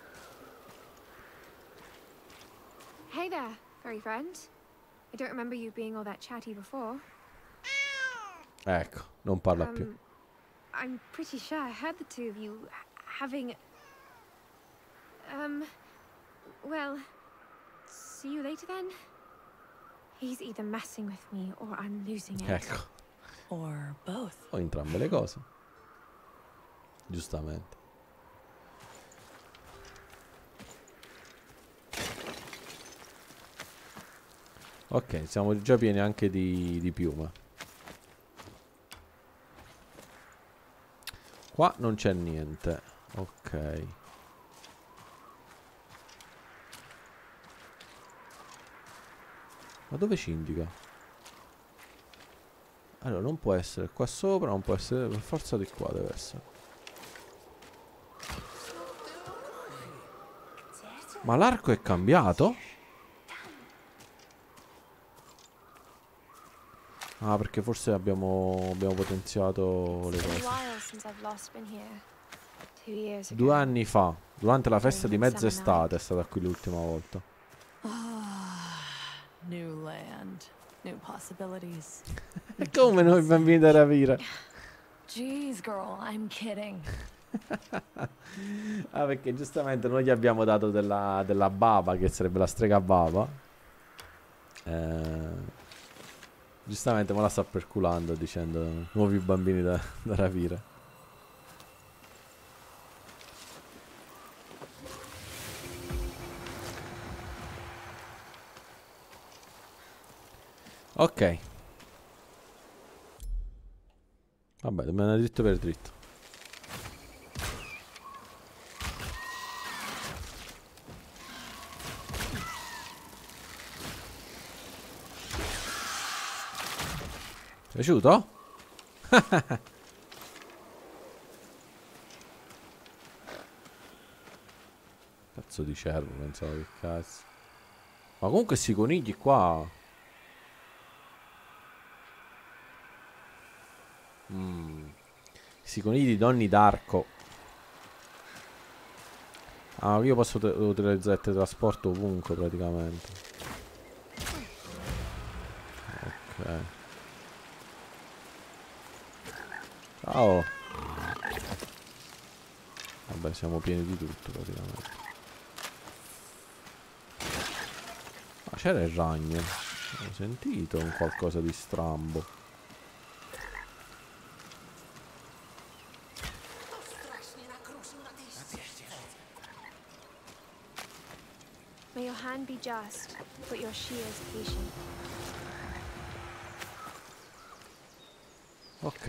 Hey there, furry friend. I don't remember you being all that chatty before. Ecco, non parla più. Um, I'm pretty sure I heard the two of you ha- having. Um. Well. See you later then? He's either messing with me or I'm losing it. Ecco. Or both. O entrambe le cose. Giustamente. Ok, siamo già pieni anche di, di piuma. Qua non c'è niente. Ok. Ma dove ci indica? Allora, non può essere qua sopra, non può essere per forza di qua, deve essere. Ma l'arco è cambiato? Ah, perché forse abbiamo, abbiamo potenziato le It's been a cose. while since I've last been here. Two years ago. Due anni fa, durante la festa di mezza estate, è stata qui l'ultima volta. New land, new possibilities. E come noi bambini da rapire? Jeez, girl, I'm kidding. Ah, perché giustamente noi gli abbiamo dato della, della bava, che sarebbe la strega bava. Eh, giustamente me la sta perculando dicendo nuovi bambini da, da rapire. Ok. Vabbè, me ne dritto per dritto. Piaciuto? Cazzo di cervo, pensavo che cazzo. Ma comunque sti conigli qua. Mm. Sti conigli di Donny Darko. Ah, io posso utilizzare il teletrasporto ovunque praticamente. Ok. Ciao. Vabbè, siamo pieni di tutto praticamente. Ma c'era il ragno. Ho sentito un qualcosa di strambo. May your hand be just, but your shears patient. Ok.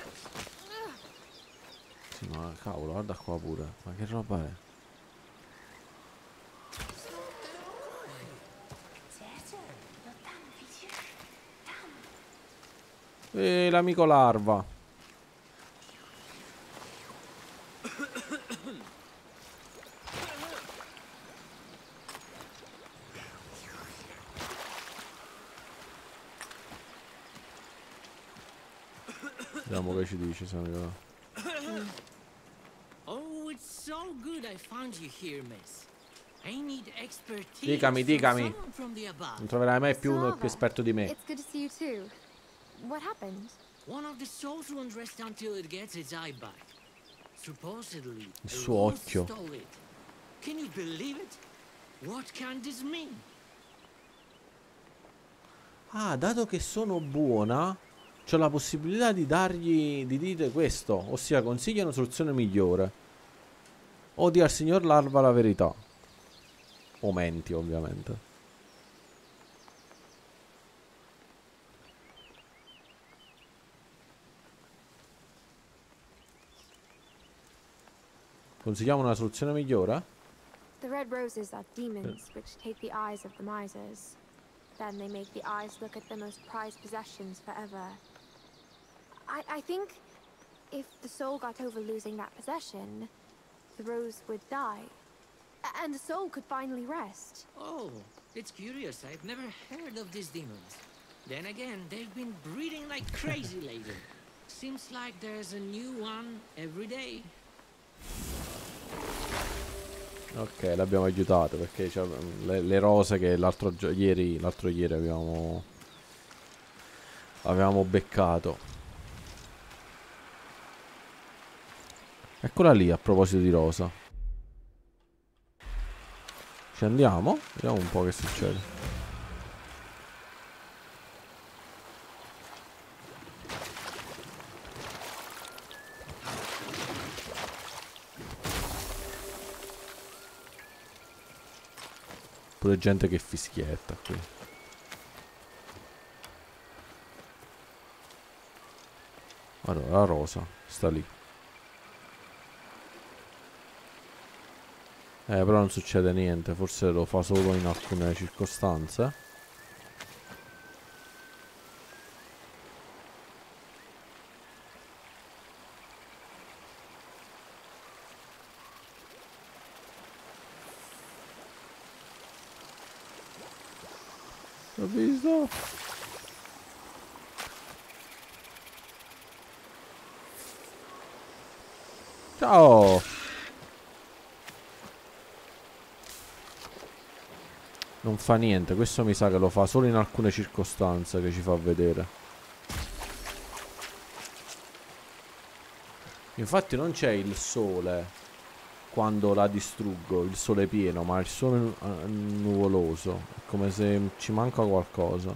Sì, ma cavolo, guarda qua pure. Ma che roba è? E l'amico larva. Vediamo che ci dice, se amico. Oh, it's so good I found you here, miss. I need expertise. Dicami, from dicami. someone from the above. Non troverai mai più uno più esperto di me. It's good to see you too. What happened? One of the souls won't rest until it gets its eye back. Supposedly, Il a suo wolf occhio. stole it. Can you believe it? What can this mean? Ah, dato che sono buona, c'ho la possibilità di dargli, di dire questo, ossia consiglia una soluzione migliore. O di al signor Larva la verità. O menti, ovviamente. Consigliamo una soluzione migliore? The red roses are demons which take the eyes of the misers. Then they make the eyes look at the most prized possessions forever. I, I think if the soul got over losing that possession, the rose would die. A- and the soul could finally rest. Oh, it's curious. I've never heard of these demons. Then again, they've been breeding like crazy lately. Seems like there's a new one every day. Ok, l'abbiamo aiutato perché c'è le, le rose che l'altro ieri, l'altro ieri avevamo avevamo beccato. Eccola lì, a proposito di rosa. Ci andiamo? Vediamo un po' che succede. Pure gente che fischietta qui. Allora, la rosa sta lì. Eh, però non succede niente. Forse lo fa solo in alcune circostanze. L'ho visto. Ciao. Non fa niente. Questo mi sa che lo fa solo in alcune circostanze che ci fa vedere. Infatti non c'è il sole quando la distruggo, il sole pieno, ma il sole uh, nuvoloso. È come se ci manca qualcosa.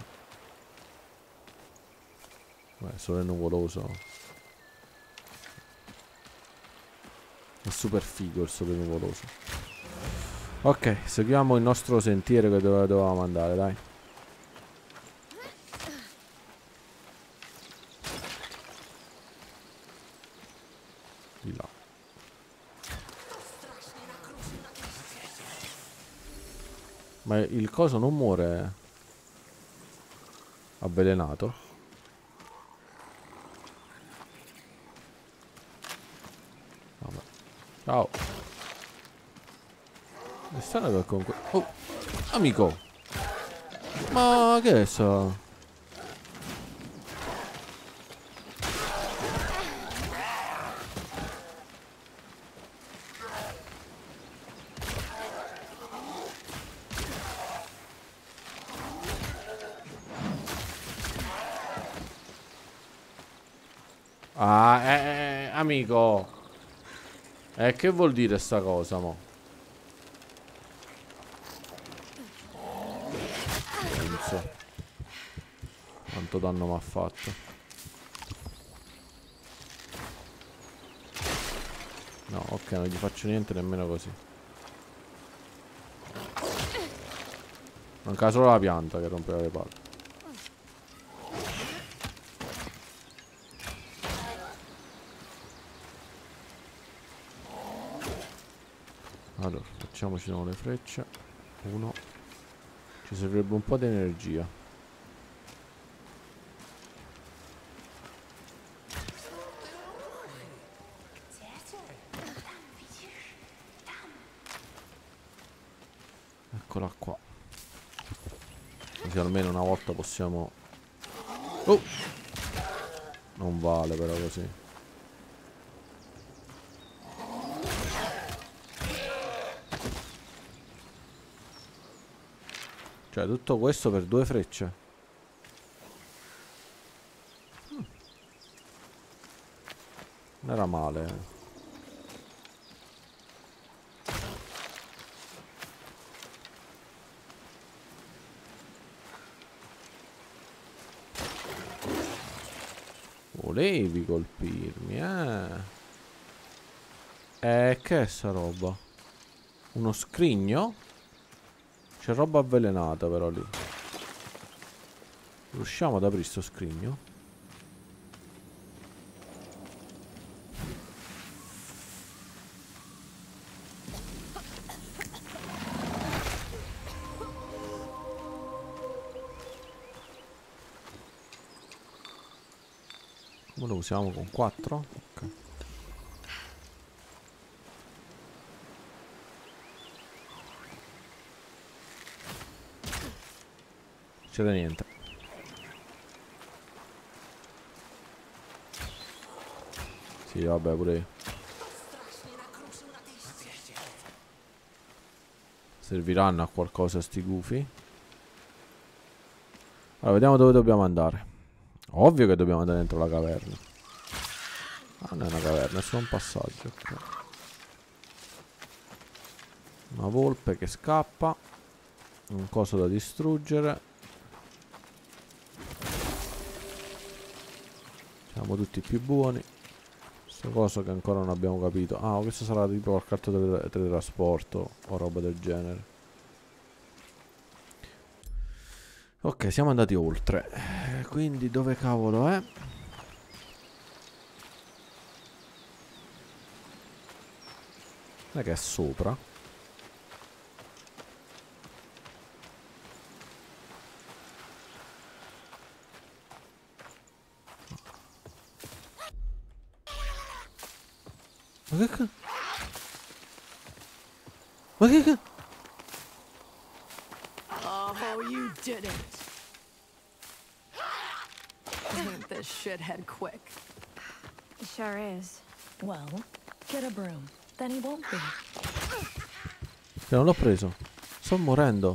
Beh, sole nuvoloso. È super figo il sole nuvoloso. Ok, seguiamo il nostro sentiero che dove dovevamo andare, dai. Di là. Ma il coso non muore avvelenato? Vabbè. Ciao. È strano che comunque... Oh, amico. Ma che è sto? Ah, eh, eh, amico. Eh, che vuol dire sta cosa, mo? Non so quanto danno mi ha fatto. No, ok, non gli faccio niente nemmeno così. Manca solo la pianta che rompeva le palle. Allora, facciamoci le frecce. Uno. Ci servirebbe un po' di energia. Eccola qua. Così almeno una volta possiamo... Oh! Non vale però così. Cioè tutto questo per due frecce. mm. Non era male. Volevi colpirmi, eh? Eh, che è sta roba? Uno scrigno? C'è roba avvelenata però lì. Riusciamo ad aprire sto scrigno? Come lo usiamo? Con quattro? Ok. C'è da niente. Sì, vabbè, pure io. Serviranno a qualcosa sti gufi. Allora, vediamo dove dobbiamo andare. Ovvio che dobbiamo andare dentro la caverna. Ah, non è una caverna, è solo un passaggio. Okay. Una volpe che scappa. Un coso da distruggere. Siamo tutti più buoni. Questa cosa che ancora non abbiamo capito. Ah, questo sarà tipo il carto del teletrasporto o roba del genere. Ok, siamo andati oltre. Eh, quindi dove cavolo è? Non è che è sopra? Ma che cazzo? Ma che cazzo? Oh, you did it. Ain't this shithead quick? It sure is. Well, get a broom. Then he won't be. Che non l'ho preso. Sto morendo.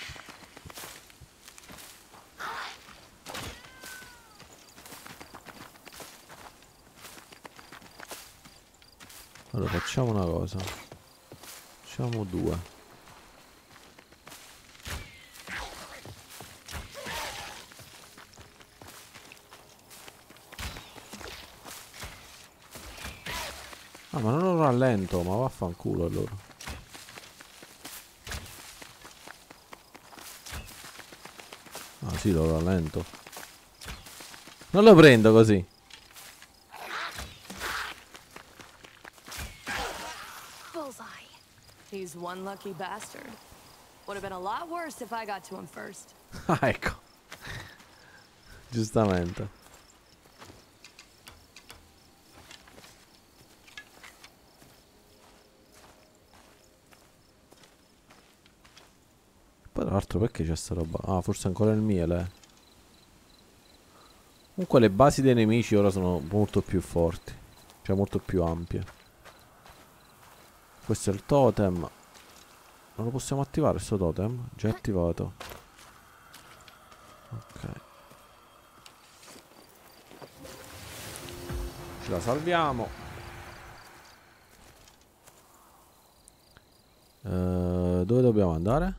Allora facciamo una cosa. Facciamo due. Ah, ma non lo rallento, ma vaffanculo allora. Ah sì, lo rallento. Non lo prendo così. Bullseye. He's one lucky bastard. Would have been a lot worse if I got to him first. Ah, ecco. Giustamente. Poi tra l'altro perché c'è sta roba? Ah, forse ancora il miele. Comunque le basi dei nemici ora sono molto più forti. Cioè molto più ampie. Questo è il totem. Non lo possiamo attivare sto totem? Già attivato. Ok. Ce la salviamo. Eh, dove dobbiamo andare?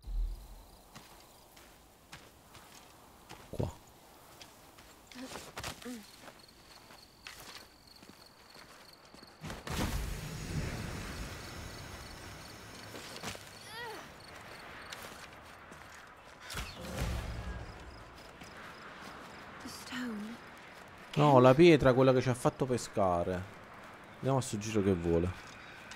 Qua. The stone. No, la pietra, quella che ci ha fatto pescare. Andiamo a sto giro che vuole.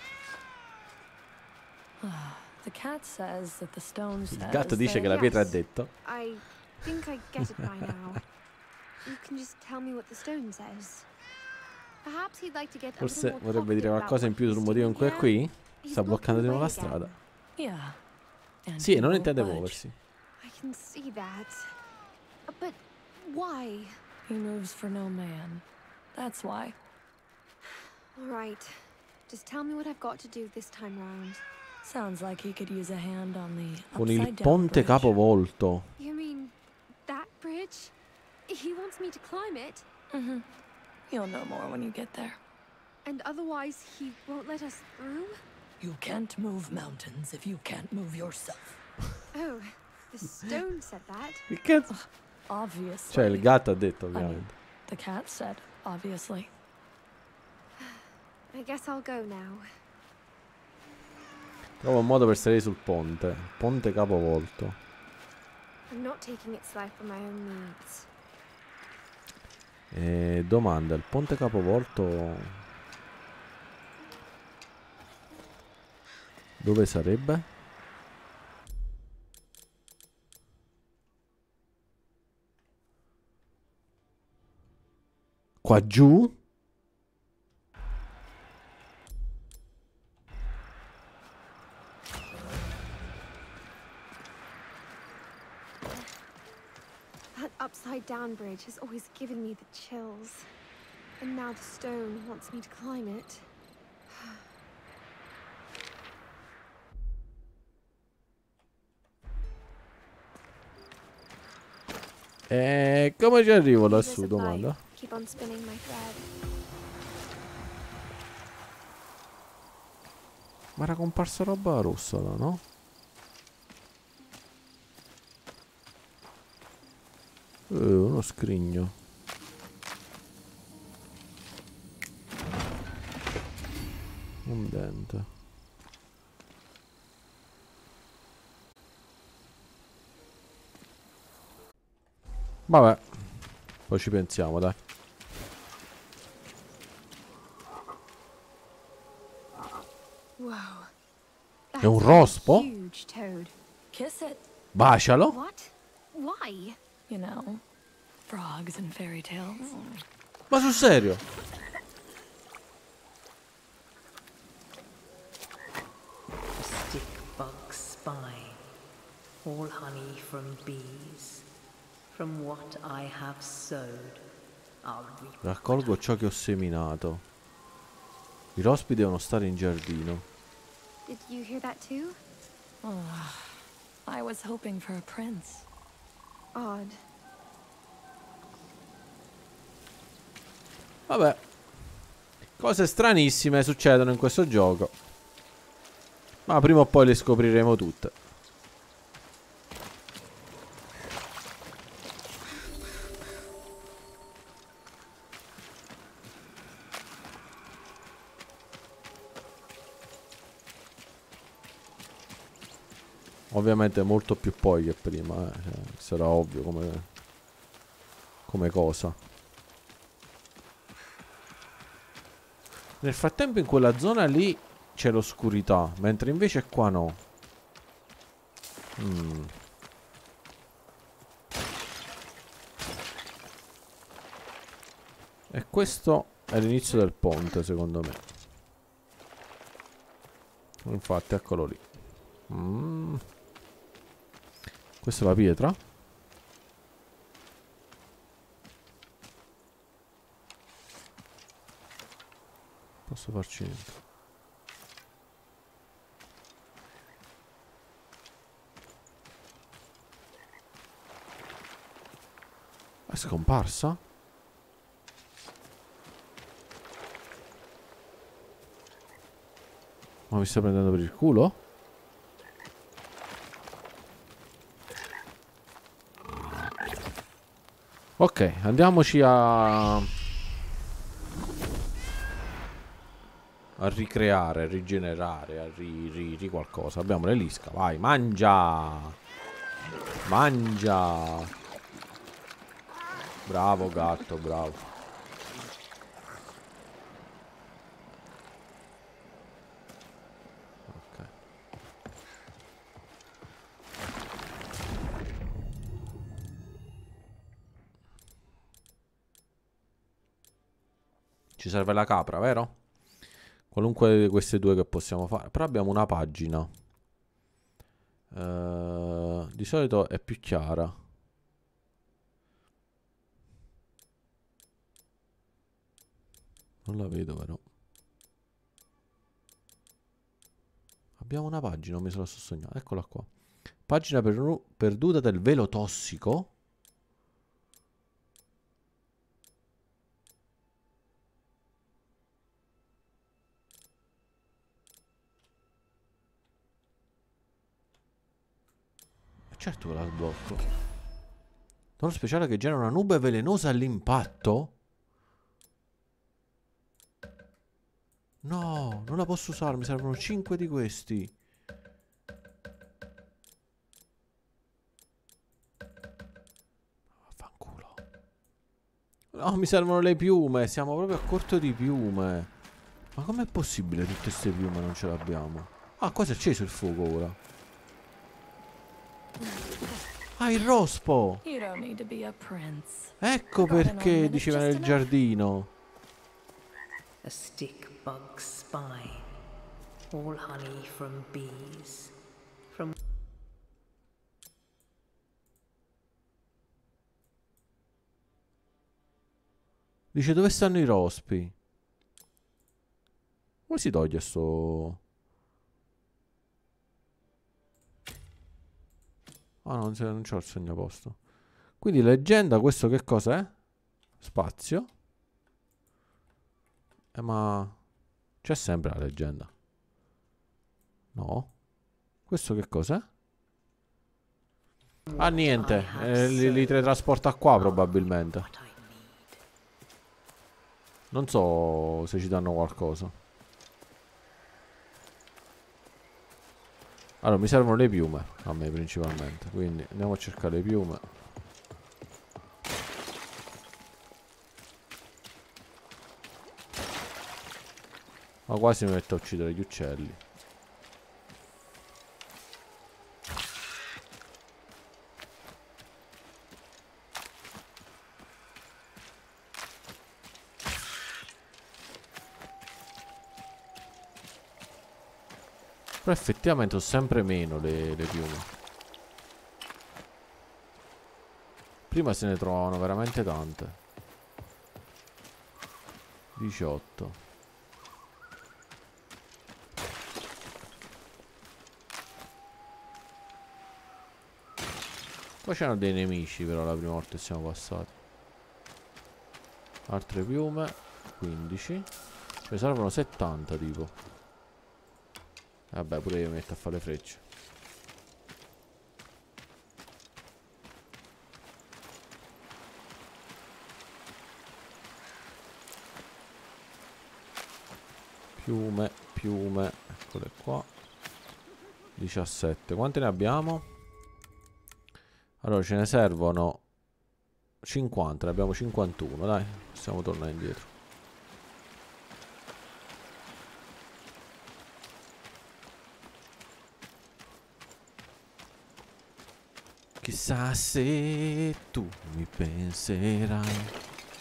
The cat says that the stone Il says gatto dice that- che la pietra ha Yes. detto. I think I get it by now. You can just tell me what the stone says. Perhaps he'd like to get a little Forse more vorrebbe dire talkative about qualcosa in what più he's sul motivo in cui è doing qui. here. He's Sta bloccando di nuovo la blocking the way strada. Yeah. And Sì, e he non won't intende budge. muoversi. I can see that. Uh, But why? He moves for no man. That's why. All right. Just tell me what I've got to do this time round. Sounds like he could use a hand on the Con il upside down ponte bridge. capovolto. You mean that bridge? He wants me to climb it, Mhm. You'll know more when you get there. and otherwise he won't let us through? You can't move mountains if you can't move yourself. Oh, the stone said that. Che cazzo? Obviously. Cioè il gatto ha detto I mean, ovviamente. the cat said, obviously. I guess I'll go now. Trovo un modo per salire sul ponte. Ponte capovolto. I'm not taking its life for my own needs. E domanda, il ponte capovolto dove sarebbe? Qua giù? That upside down bridge has always given me the chills. And now the stone wants me to climb it. E come ci arrivo lassù, There's a domanda? pipe. Keep on spinning my thread. Ma era comparsa roba rossa là, no? Eh, uno scrigno. Un dente. Vabbè, poi ci pensiamo, dai. Wow. È un That's a rospo? huge toad. Kiss it. Bacialo. What? Why? You know, frogs and fairy tales. Ma sul serio? Stick bug spine, all honey from bees. From what I have sowed, I'll reap. Raccolgo ciò che ho seminato. I rospi devono stare in giardino. Did you hear that too? Oh, I was hoping for a prince. Odd. Vabbè. Cose stranissime succedono in questo gioco. Ma prima o poi le scopriremo tutte. Ovviamente molto più poi che prima, eh. Cioè, sarà ovvio come, come cosa. Nel frattempo in quella zona lì c'è l'oscurità, mentre invece qua no. Mm. E questo è l'inizio del ponte, secondo me. Infatti, eccolo lì. Mm. Questa è la pietra. Posso farci niente. È scomparsa? Ma mi sta prendendo per il culo? Ok, andiamoci a... a ricreare, a rigenerare, a ri, ri, ri qualcosa. Abbiamo l'elisca, vai, mangia! Mangia! Bravo gatto, bravo. Ok. Ci serve la capra, vero? Qualunque di queste due che possiamo fare. Però abbiamo una pagina. Uh, di solito è più chiara. Non la vedo, però. Abbiamo una pagina, mi sono sognata. Eccola qua. Pagina per perduta del velo tossico. Certo che la sblocco. Dono speciale che genera una nube velenosa all'impatto? No, non la posso usare, mi servono cinque di questi. Vaffanculo. No, mi servono le piume, siamo proprio a corto di piume. Ma com'è possibile tutte queste piume non ce l'abbiamo? Ah, qua si è acceso il fuoco ora. Ah, il rospo! You don't need to be a prince. Ecco perché diceva nel giardino. A stick bug spine, all honey from bees, from... Dice dove stanno i rospi? Come si toglie sto... Ah no, non c'ho il segnaposto. Quindi leggenda, questo che cosa è? Spazio. Eh ma... C'è sempre la leggenda. No. Questo che cos'è? Ah niente, eh, li, li teletrasporta qua probabilmente. Non so se ci danno qualcosa. Allora mi servono le piume a me principalmente. Quindi andiamo a cercare le piume. Ma quasi mi metto a uccidere gli uccelli. Però effettivamente ho sempre meno le, le piume. Prima se ne trovavano veramente tante. diciotto. Qua c'erano dei nemici però la prima volta che siamo passati. Altre piume. quindici. Mi servono settanta tipo. Vabbè pure io mi metto a fare le frecce. Piume, piume. Eccole qua. diciassette. Quante ne abbiamo? Allora ce ne servono cinquanta, ne abbiamo cinquantuno, dai, possiamo tornare indietro. Chissà se tu mi penserai.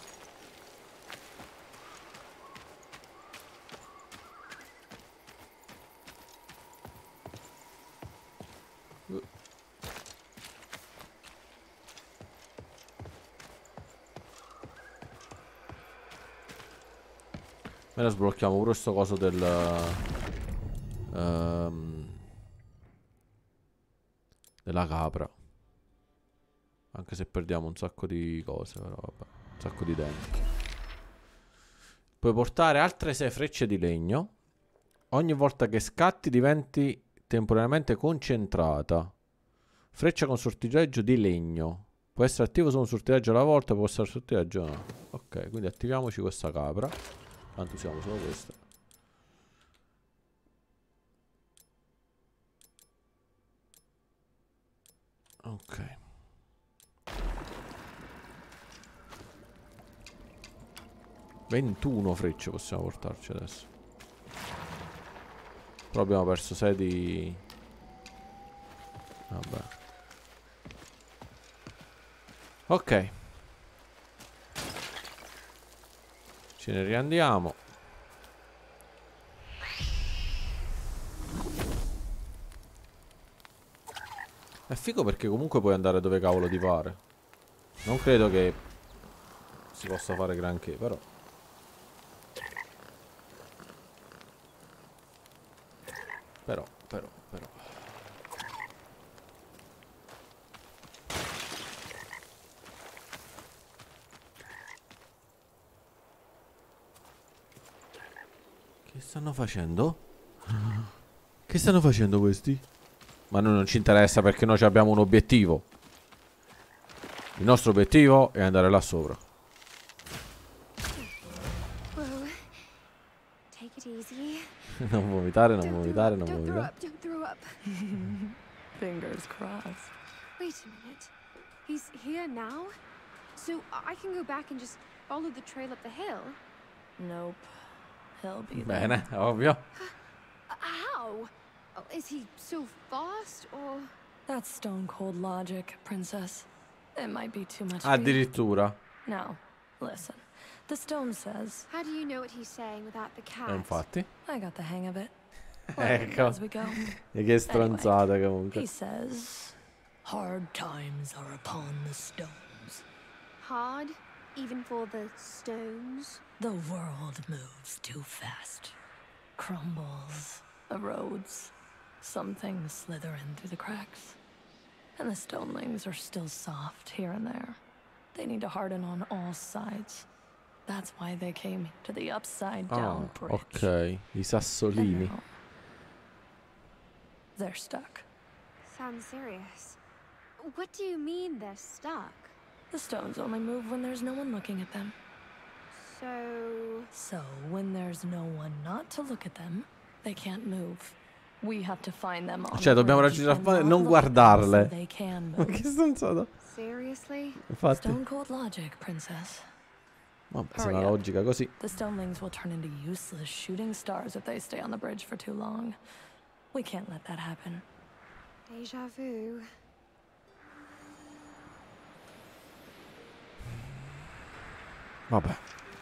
Ora sblocchiamo pure sto coso del um, della capra. Anche se perdiamo un sacco di cose, però vabbè, un sacco di denti. Puoi portare altre sei frecce di legno. Ogni volta che scatti diventi temporaneamente concentrata. Freccia con sortileggio di legno. Può essere attivo solo un sortileggio alla volta, può essere sortileggio no. Ok, quindi attiviamoci questa capra. Tanto usiamo solo questa. Ok. ventuno frecce possiamo portarci adesso. Però abbiamo perso sei di... Vabbè. Ok. Ce ne riandiamo. È figo perché comunque puoi andare dove cavolo ti pare. Non credo che si possa fare granché, però. Però, però, però. Che stanno facendo? Che stanno facendo questi? Ma a noi non ci interessa perché noi abbiamo un obiettivo. Il nostro obiettivo è andare là sopra. Whoa. Take it easy. Non vomitare, non Don't throw vomitare, up, non don't throw vomitare. up, don't throw up. Fingers crossed. Wait a minute. He's here now? So I can go back and just follow the trail up the hill? Nope. He'll be there. Bene, ovvio. How? Oh, is he so fast or? That's stone cold logic, princess. It might be too much for you. Addirittura. Now, listen. The stone says... How do you know what he's saying without the cat? E infatti. I got the hang of it. Ecco. As we go. E che stronzata comunque. He says, hard times are upon the stones. Hard? Even for the stones? The world moves too fast. Crumbles, erodes. Some things slither in through the cracks. And the stonelings are still soft here and there. They need to harden on all sides. That's why they came to the upside down Ah, bridge. ok. I sassolini. Now, they're stuck. Sounds serious. What do you mean they're stuck? The stones only move when there's no one looking at them. So... So, when there's no one not to look at them, they can't move. We have to find them on Cioè, the dobbiamo bridge raggiungere and la fine e not non look at them so guardarle. they can Ma move. che stronzata. Seriously? Infatti. Stone cold logic, princess. Vabbè, se è Hurry una up. logica così. The stonelings will turn into useless shooting stars if they stay on the bridge for too long. We can't let that happen. Deja vu. Vabbè.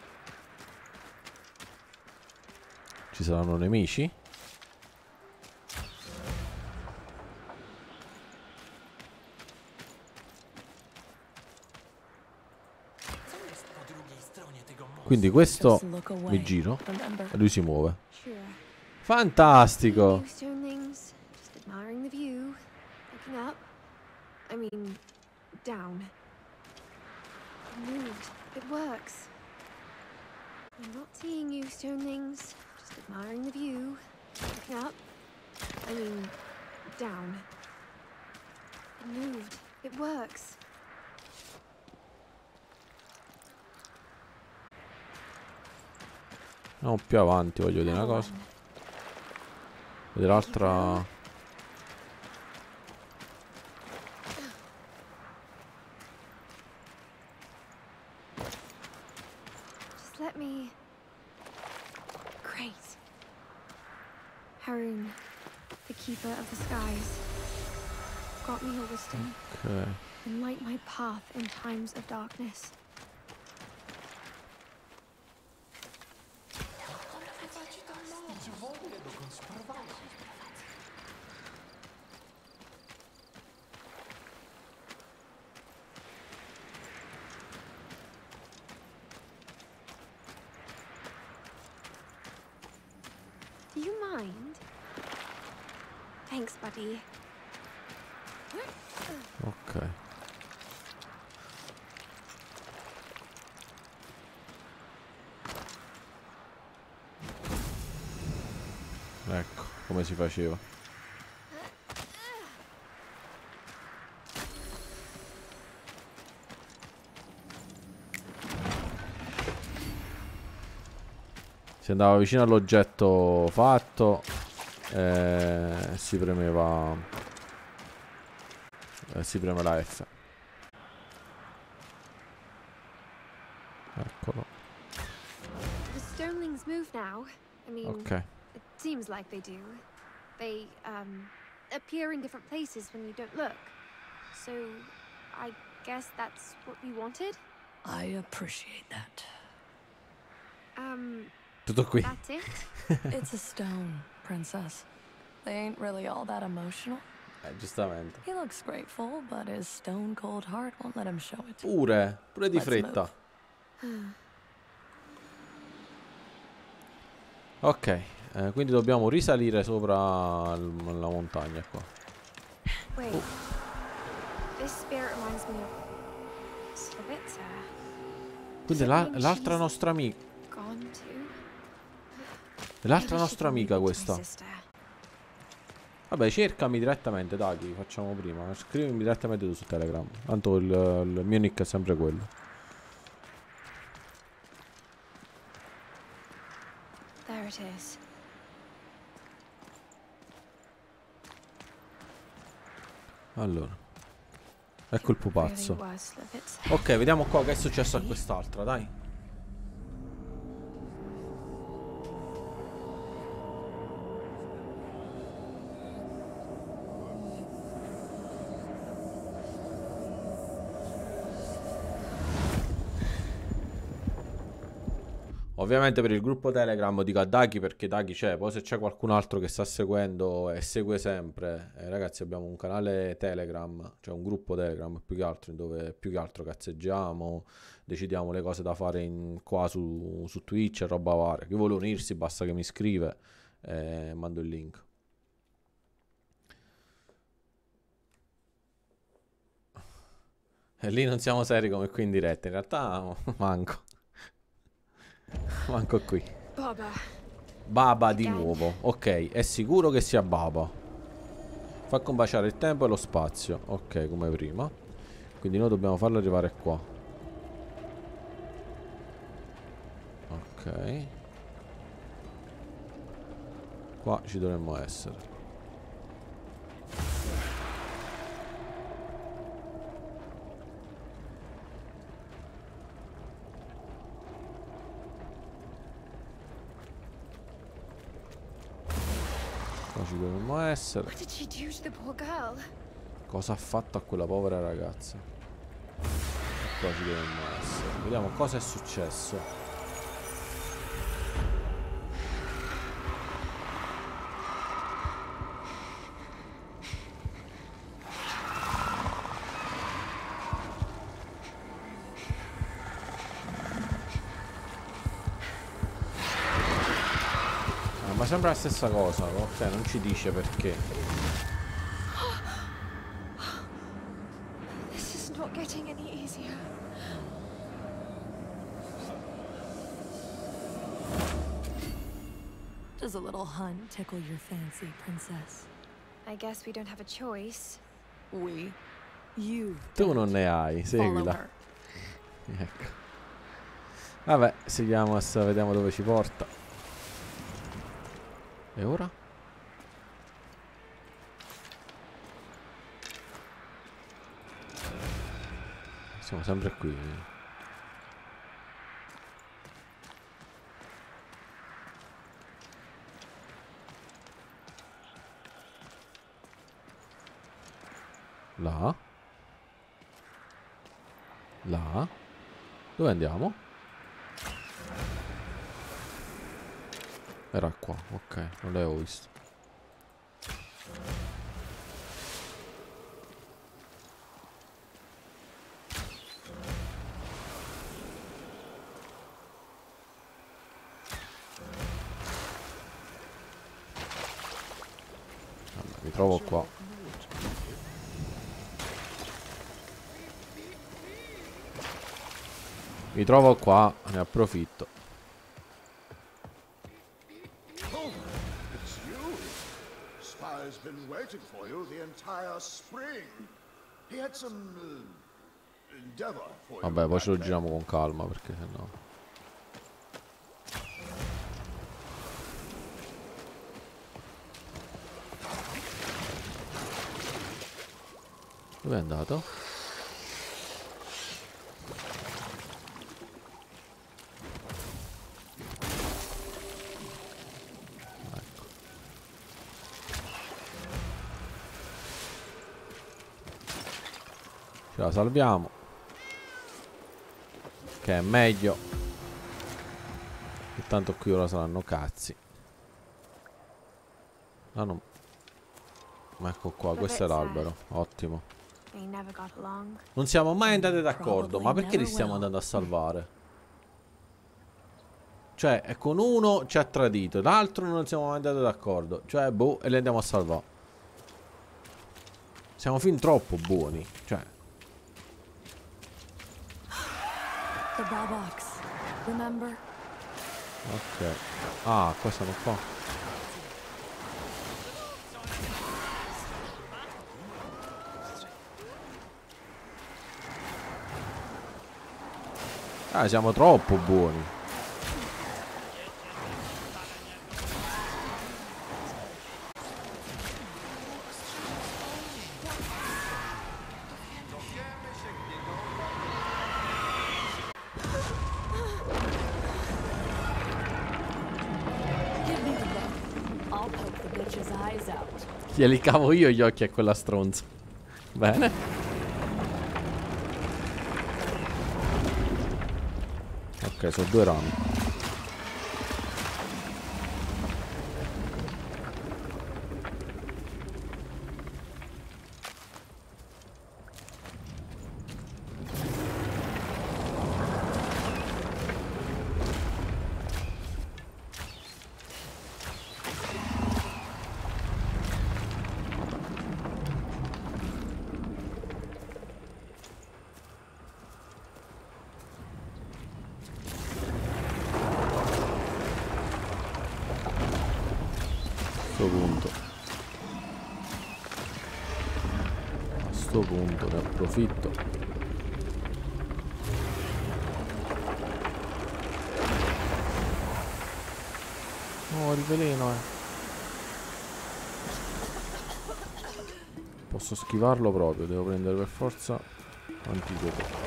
Ci saranno nemici? Quindi questo Just look away. mi giro Remember? e lui si muove. Sure. Fantastico! You stonelings, just admiring the view. Looking up. I mean, down. It moved. It works. I'm not seeing you, stonelings. Just admiring the view. Looking up. I mean, down. It moved. It works. No, più avanti voglio vedere una cosa. Vedere l'altra. Just let me... Great. Harun, the keeper of the skies. Grant me your wisdom. Ok. And light my path in times of darkness. Do you mind? Thanks, buddy. Ok. Ecco come si faceva. Si andava vicino all'oggetto fatto e si premeva e si preme la F. Eccolo. The stonelings move now. I mean, Ok. it seems like they do. They, um, appear in different places when you don't look. So, I guess that's what we wanted? I appreciate that. Um, Tutto qui. that's it? It's a stone, princess. They ain't really all that emotional. Eh, giustamente. He looks grateful, but his stone cold heart won't let him show it. Pure, pure di Let's fretta. Ok, eh, quindi dobbiamo risalire sopra l- la montagna qua. Wait. This spirit reminds me of Slavitza. Quindi la- l'altra nostra amica. Gone to? È l'altra nostra amica questa. Sister. Vabbè, cercami direttamente, dai, che facciamo prima. Scrivimi direttamente tu su Telegram. Tanto il, il mio nick è sempre quello. There's it is. Allora, ecco il pupazzo. Really was Levitz. Ok, vediamo qua che è successo a quest'altra, dai. Ovviamente per il gruppo Telegram dico a Daki perché Daki c'è, poi se c'è qualcun altro che sta seguendo e segue sempre, eh, ragazzi abbiamo un canale Telegram, cioè un gruppo Telegram più che altro, dove più che altro cazzeggiamo, decidiamo le cose da fare in, qua su, su Twitch e roba varia. Chi vuole unirsi basta che mi scrive e mando il link. E lì non siamo seri come qui in diretta, in realtà manco. Manco qui. Baba. Baba di nuovo. Ok, è sicuro che sia Baba. Fa combaciare il tempo e lo spazio. Ok, come prima. Quindi noi dobbiamo farlo arrivare qua. Ok. Qua ci dovremmo essere. Ci dovremmo essere. What did she do to the poor girl? Cosa ha fatto a quella povera ragazza? E qua ci dovremmo essere. Vediamo cosa è successo. Ma sembra la stessa cosa, ok? Non ci dice perché. This is not getting any easier. Does a little hunt tickle your fancy, princess? I guess we don't have a choice. We? You. Tu non ne hai, seguila. Ecco. Vabbè, seguiamo adesso, vediamo dove ci porta. E ora? Siamo sempre qui. Là. Là. Dove andiamo? Era qua, ok, non l'avevo visto. Vabbè, mi trovo qua. Mi trovo qua, ne approfitto. Spire's been waiting for you the entire spring. He had some uh, endeavor for you. Vabbè, poi ce lo giriamo con calma perché sennò. Dove è andato? Ecco. Ce la salviamo. Che è meglio. Intanto qui ora saranno cazzi. Ah no. Ma ecco qua, questo è l'albero. Ottimo. Non siamo mai andati d'accordo. Ma perché li stiamo andando a salvare? Cioè, è con uno ci ha tradito, l'altro non siamo mai andati d'accordo. Cioè, boh, e li andiamo a salvare. Siamo fin troppo buoni. Cioè. The Bobox, remember? Ok. Ah, qua sono qua. Ah, siamo troppo buoni. I'll poke the bitch's eyes out. Glieli cavo io gli occhi a quella stronza. Bene. Ok, sono due rami. Punto. A sto punto ne approfitto. Oh, il veleno, eh. Posso schivarlo proprio, devo prendere per forza antidoto.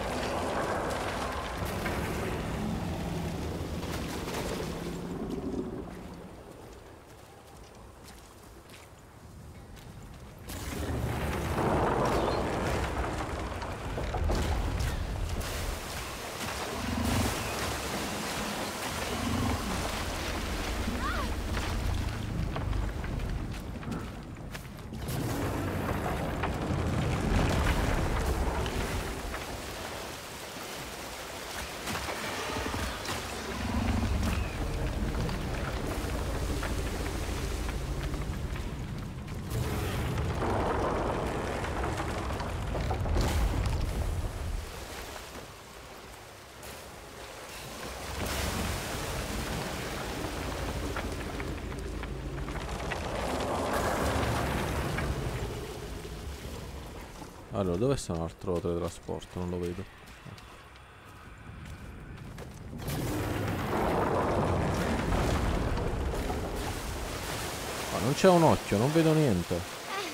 Allora, dove sta un altro teletrasporto? Non lo vedo. Ma non c'è un occhio, non vedo niente.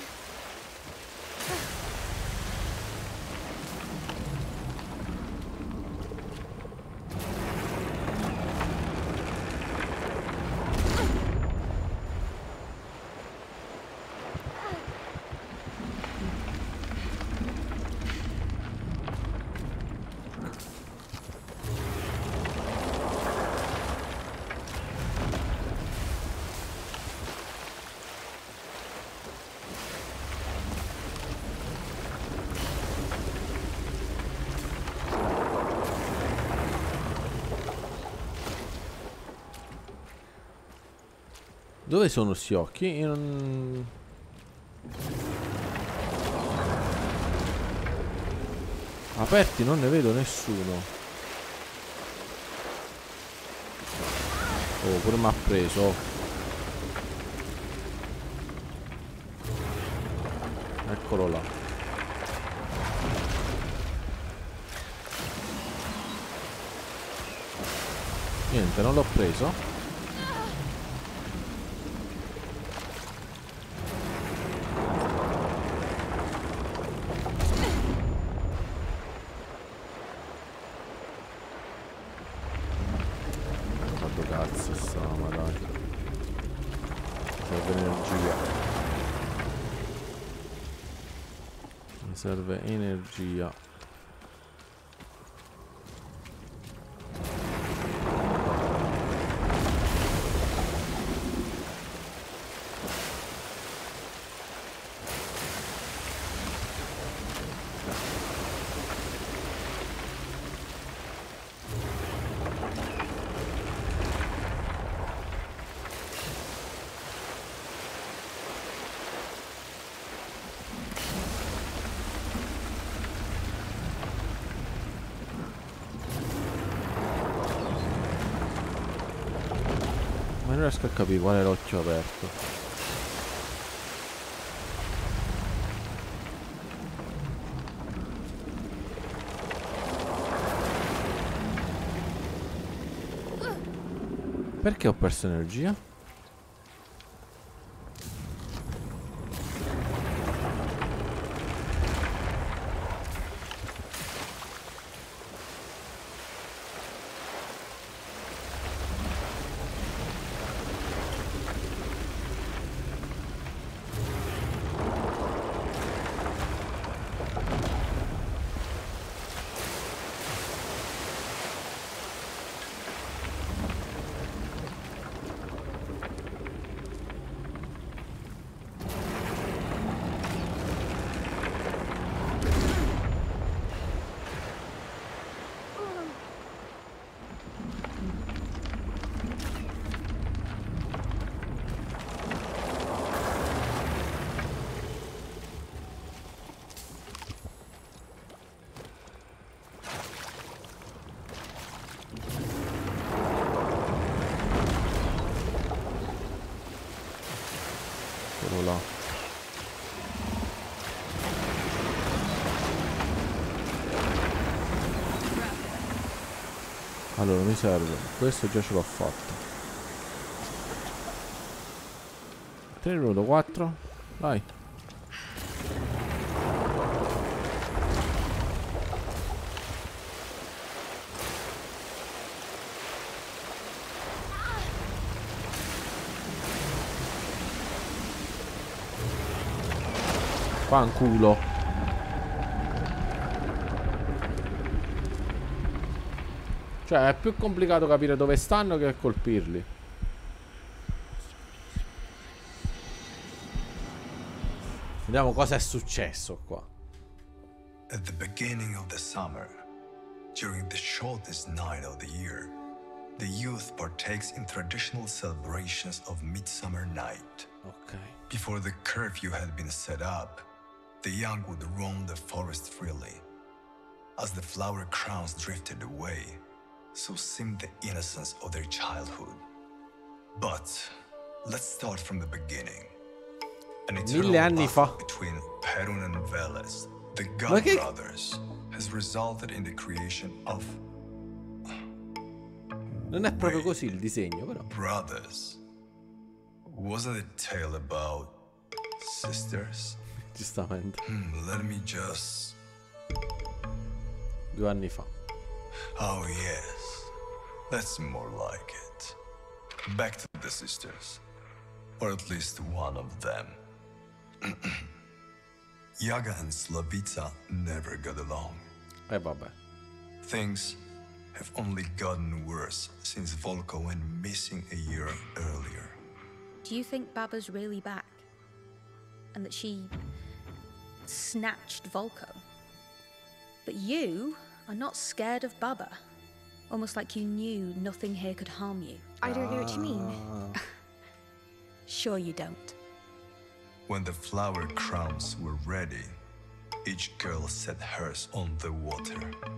Dove sono questi occhi? Io non... Aperti non ne vedo nessuno. Oh, pure mi ha preso. Eccolo là. Niente, non l'ho preso. Cazzo sta, ma dai. Serve energia. Mi serve energia. Non riesco a capire qual è l'occhio aperto. Perché ho perso energia? Eccolo là. Allora mi serve. Questo già ce l'ho fatto. tre minuti quattro. Vai. Fanculo. Cioè è più complicato capire dove stanno che colpirli. Vediamo cosa è successo qua. At the beginning of the summer, during the shortest night of the year, the youth partakes in traditional celebrations of Midsummer Night. Okay. Before the curfew had been set up, the young would roam the forest freely. As the flower crowns drifted away, so seemed the innocence of their childhood. But let's start from the beginning. An eternal Mille anni fa. battle between Perun and Veles, the Ma god che- brothers, has resulted in the creation of Non è proprio così il disegno, però. brothers. Wasn't it a tale about sisters? Giustamente. Hmm, let me just... Due anni fa. Oh yes, that's more like it. Back to the sisters. Or at least one of them. Yaga and Slavica never got along. Eh vabbè. Things have only gotten worse since Volko went missing a year earlier. Do you think Baba's really back? And that she snatched Volko? But you are not scared of Baba. Almost like you knew nothing here could harm you. I don't know what you mean. Sure you don't. When the flower crowns were ready, each girl set hers on the water.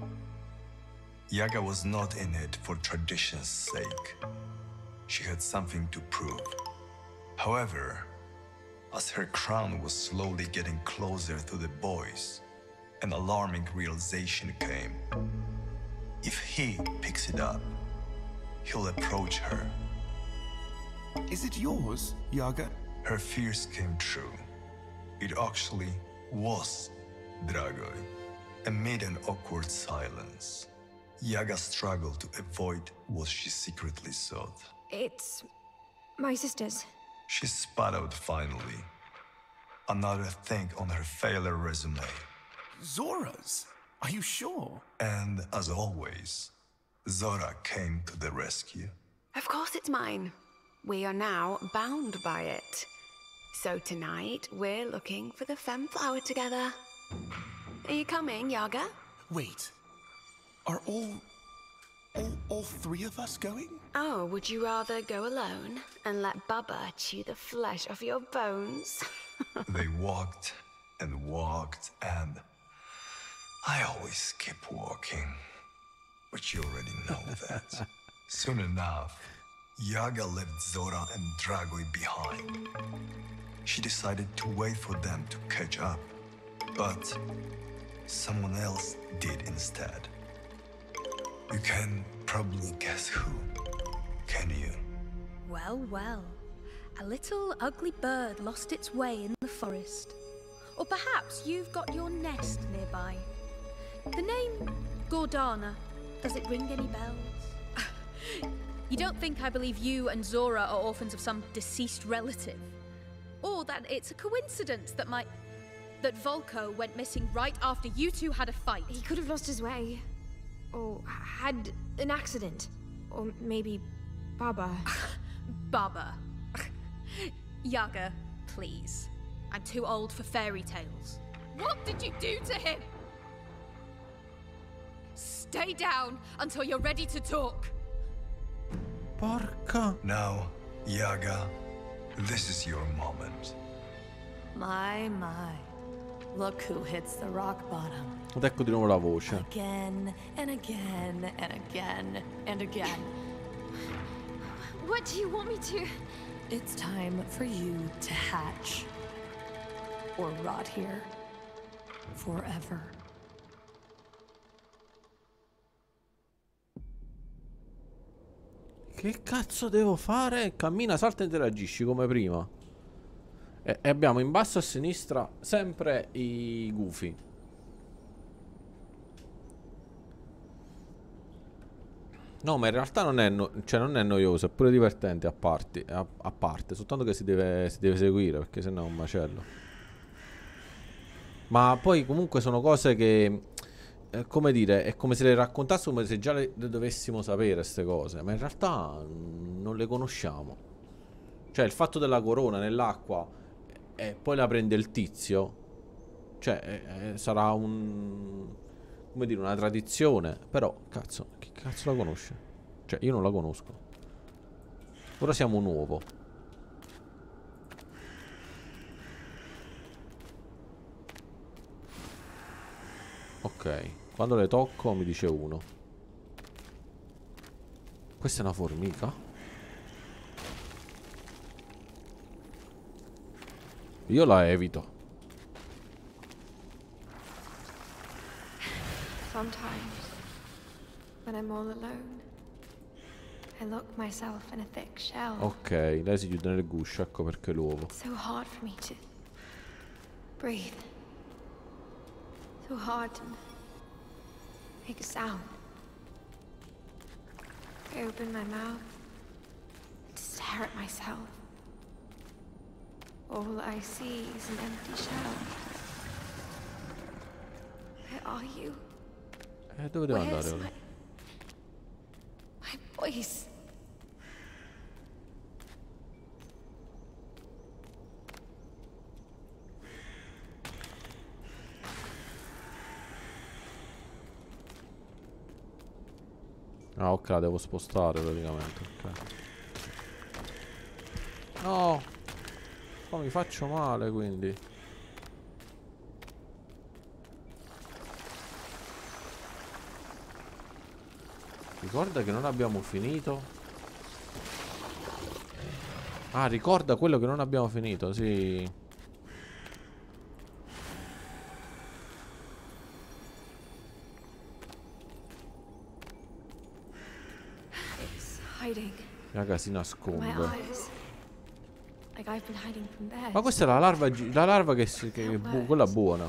Yaga was not in it for tradition's sake. She had something to prove. However, as her crown was slowly getting closer to the boys, an alarming realization came. If he picks it up, he'll approach her. Is it yours, Yaga? Her fears came true. It actually was Dragoi. Amid an awkward silence, Yaga struggled to avoid what she secretly sought. It's my sister's. She spat out finally. Another thing on her failure resume. Zora's? Are you sure? And as always, Zora came to the rescue. Of course it's mine. We are now bound by it. So tonight, we're looking for the femme flower together. Are you coming, Yaga? Wait. Are all... all, all three of us going? Oh, would you rather go alone and let Baba chew the flesh off your bones? They walked and walked and... I always keep walking. But you already know that. Soon enough, Yaga left Zora and Dragoi behind. She decided to wait for them to catch up. But someone else did instead. You can probably guess who, can you? Well, well. A little ugly bird lost its way in the forest. Or perhaps you've got your nest nearby. The name Gordana, does it ring any bells? You don't think I believe you and Zora are orphans of some deceased relative? Or that it's a coincidence that my... that Volko went missing right after you two had a fight? He could have lost his way. Or had an accident. Or maybe Baba. Baba. Yaga, please. I'm too old for fairy tales. What did you do to him? Stay down until you're ready to talk. Porca. Now, Yaga, this is your moment. My, my. Look who hits the rock bottom. Ed ecco di nuovo la voce. Again and again and again and again. What do you want me to It's time for you to hatch. Or rot here. Forever. Che cazzo devo fare? Cammina, salta e interagisci come prima. E, e abbiamo in basso a sinistra sempre i gufi. No, ma in realtà non è, no cioè non è noioso, è pure divertente a, parti, a, a parte. Soltanto che si deve, si deve seguire, perché sennò è un macello. Ma poi comunque sono cose che... come dire, è come se le raccontassimo, come se già le, le dovessimo sapere queste cose, ma in realtà non le conosciamo. Cioè il fatto della corona nell'acqua e poi la prende il tizio, cioè eh, eh, sarà un, come dire, una tradizione, però cazzo, chi cazzo la conosce? Cioè io non la conosco. Ora siamo un uovo. Ok, quando le tocco mi dice uno. Questa è una formica? Io la evito. Sometimes, when I'm all alone, I look myself in a thick shell. Ok, lei si chiude nel guscio, ecco perché l'uovo. It's so hard for me to breathe. So hard to make a sound. I open my mouth to stare at myself. All I see is an empty shell. Where are you? Eh, dove devo Where's andare ora? My, my voice. Ah, ok, la devo spostare praticamente. Ok. No! Oh, mi faccio male quindi. Ricorda che non abbiamo finito. Ah, ricorda quello che non abbiamo finito, sì. Raga, si nasconde. Ma questa è la larva, la larva che, si, che è bu quella buona.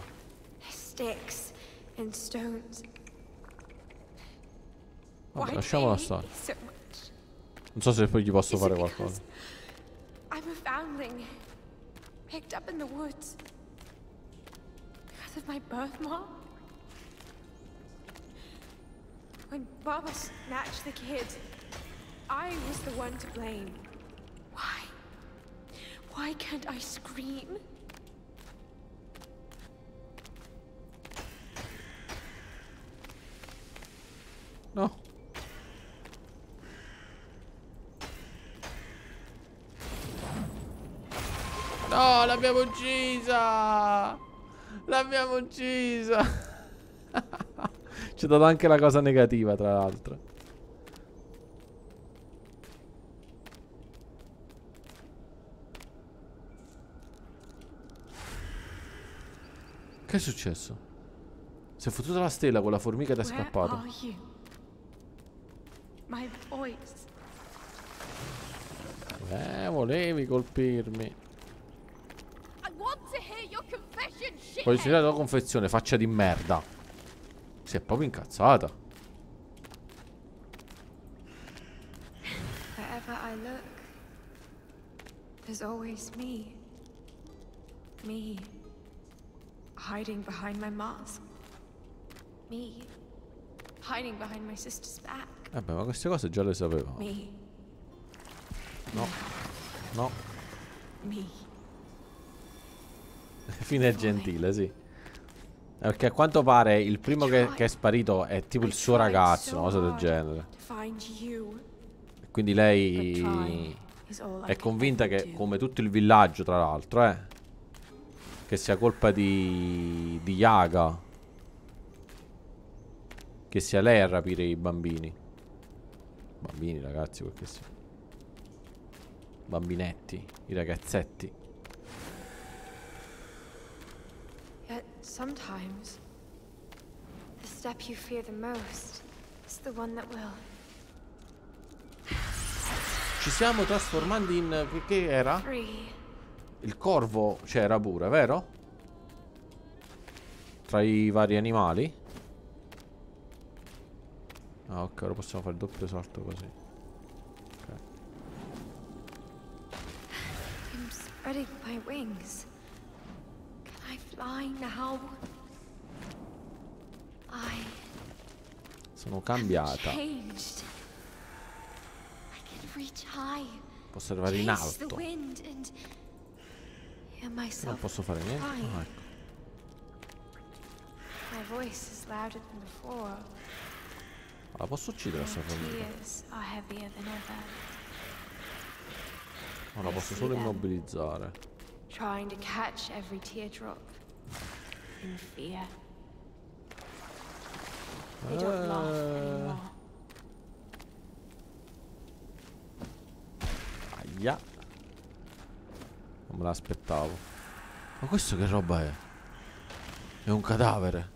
Vabbè, lasciamola stare. Non so se poi gli posso fare qualcosa. I'm a foundling, picked up in the woods because of my birthmark. When Baba snatched the kid, I was the one to blame. Why? Why can't I scream? No. No, l'abbiamo uccisa! L'abbiamo uccisa! Ci ha dato anche la cosa negativa, tra l'altro. Che è successo? Si è fottuta la stella con la formica ed è scappato. My voice. Eh, volevi colpirmi. I want to hear your confession, shit. Voglio sentire la tua confessione, faccia di merda. Si è proprio incazzata. Wherever I look, there's always me. Me. Hiding behind my mask. Me. Hiding behind my sister's back. Vabbè, ma queste cose già le sapevamo. Me. No. No. Me. Fine gentile, sì. Perché a quanto pare il primo che, che è sparito è tipo il suo ragazzo, una cosa del genere. Quindi lei è convinta che, come tutto il villaggio tra l'altro, eh, che sia colpa di, di Yaga, che sia lei a rapire i bambini. Bambini, ragazzi, quel che sia. bambinetti, i ragazzetti. Yet sometimes, the step you fear the most is the one that will. Ci stiamo trasformando in... che, che era? Free. Il corvo c'era pure, vero? Tra i vari animali. Ah, ok, ora possiamo fare il doppio salto così. Ok. I'm spreading my wings. Can I fly now? I Sono cambiata. changed. I can reach high. Posso arrivare in Taste the alto. wind and hear myself Non posso fare niente. crying. Ah, ecco. My voice is louder than before. La posso uccidere My sta formica? tears are heavier than ever. No, la posso solo immobilizzare. Trying to catch every teardrop in fear. They don't laugh anymore. Aia. Non me l'aspettavo. Ma questo che roba è? È un cadavere.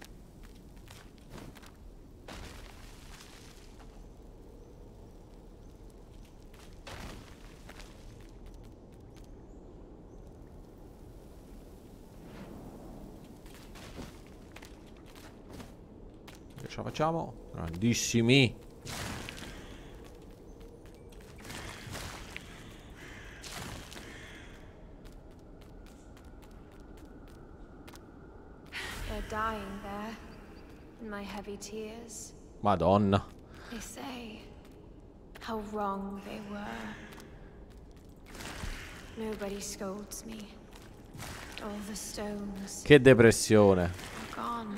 Ce la facciamo? Grandissimi. They're dying there in my heavy tears. Madonna. They say how wrong they were. Nobody scolds me. All the stones Che depressione. are gone.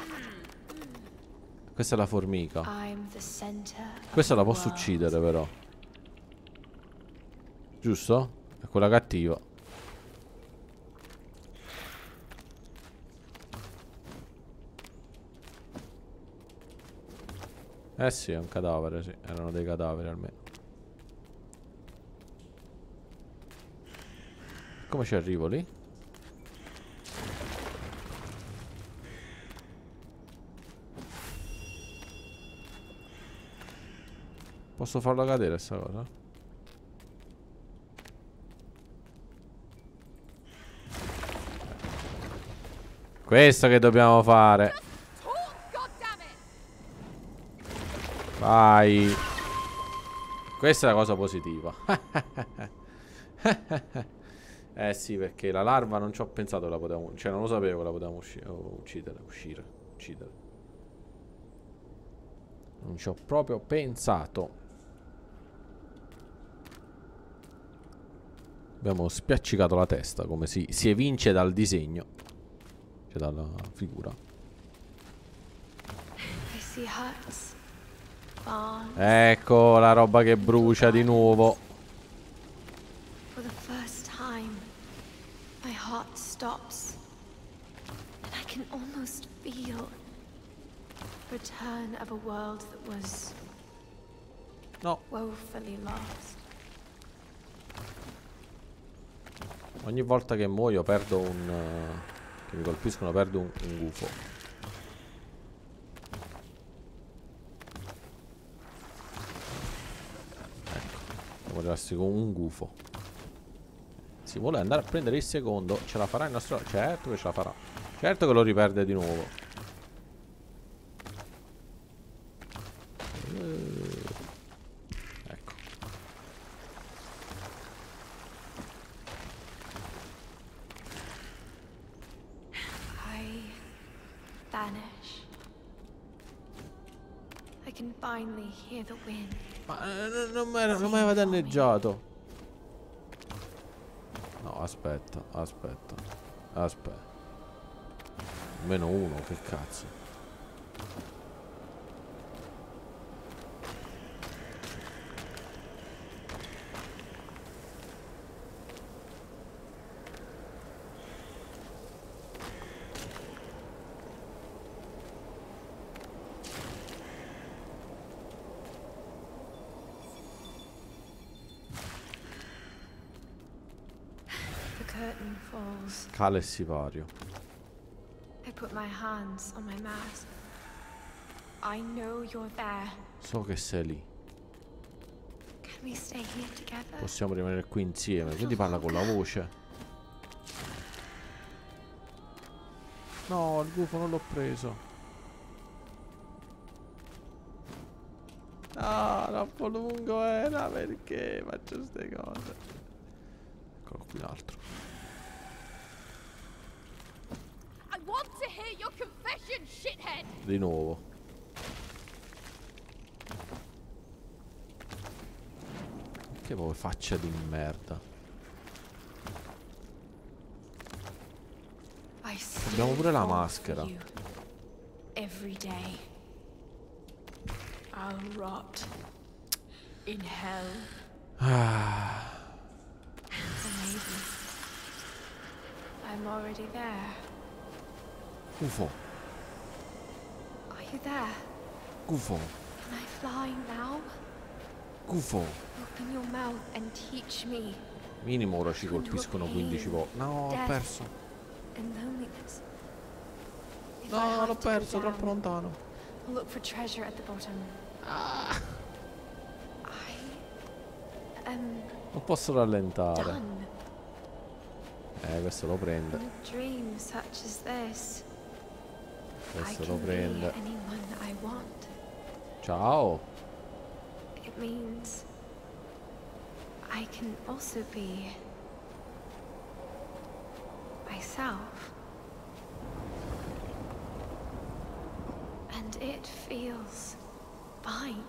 Questa è la formica. I'm the center of Questa la the posso world. uccidere però. Giusto? È quella cattiva. Eh sì, è un cadavere, sì. Erano dei cadaveri almeno. Come ci arrivo lì? Posso farla cadere sta cosa? Questo che dobbiamo fare. Vai. Questa è la cosa positiva. Eh sì, perché la larva non ci ho pensato che la potevamo... Cioè non lo sapevo che la potevamo usci uccidere. Uscire. Uccidere. Non ci ho proprio pensato. Abbiamo spiaccicato la testa, come si, si evince dal disegno. Cioè dalla figura. I see huts, barns. Ecco la roba che brucia di nuovo. For the first time, my heart stops. And I can almost feel the return of a world that was no. woefully lost. Ogni volta che muoio perdo un... Uh, che mi colpiscono perdo un, un gufo. Ecco. Siamo rimasti con un gufo. Si vuole andare a prendere il secondo. Ce la farà il nostro... Certo che ce la farà. Certo che lo riperde di nuovo. Uh. Ecco. I vanish. I can finally hear the wind. Ma eh, non mi aveva danneggiato. No, aspetta, aspetta. Aspetta. Meno uno, che cazzo. curtain falls. Cala il sipario. I put my hands on my mask. I know you're there. So che sei lì. Can we stay here together? Possiamo rimanere qui insieme. Quindi parla con la voce. No, il gufo non l'ho preso. Ah, troppo lungo era, perché faccio queste cose? Eccolo qui l'altro. I want to hear your confession, shithead. Di nuovo. Che poi faccia di merda. Abbiamo pure la maschera. Every day. I'll rot in hell. Ah. Or maybe I'm already there. Gufo. Are you there? Gufo. Can I fly now? Gufo. Open your mouth and teach me. Minimo ora ci colpiscono quindici volte. No, ho perso. And loneliness. If I No, have l'ho to go perso, down, troppo lontano. I'll look for treasure at the bottom. Ah. I am Non posso rallentare. done. Eh, questo lo prende. In a dream such as this, I Questo lo can be prende. anyone I want. Ciao. It means I can also be myself. And it feels fine.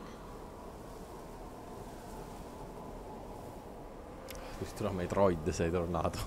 Addirittura Metroid sei tornato.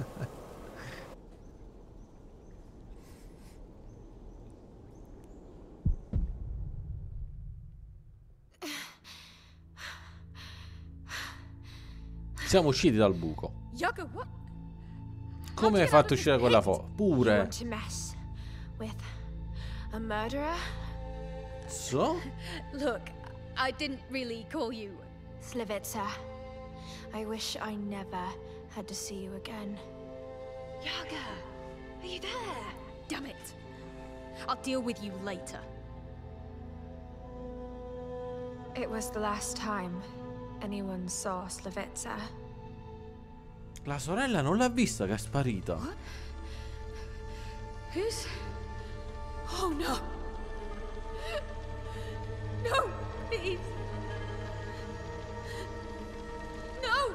Siamo usciti dal buco. Yaga, what? Come hai fatto uscire quella foto? You Pure. want to mess with a murderer? So? Look, I didn't really call you. Slivitsa, I wish I never had to see you again. Yaga, are you there? Damn it. I'll deal with you later. It was the last time anyone saw Slivitsa. La sorella non l'ha vista che è sparita. Who's... Oh no! No, please! No!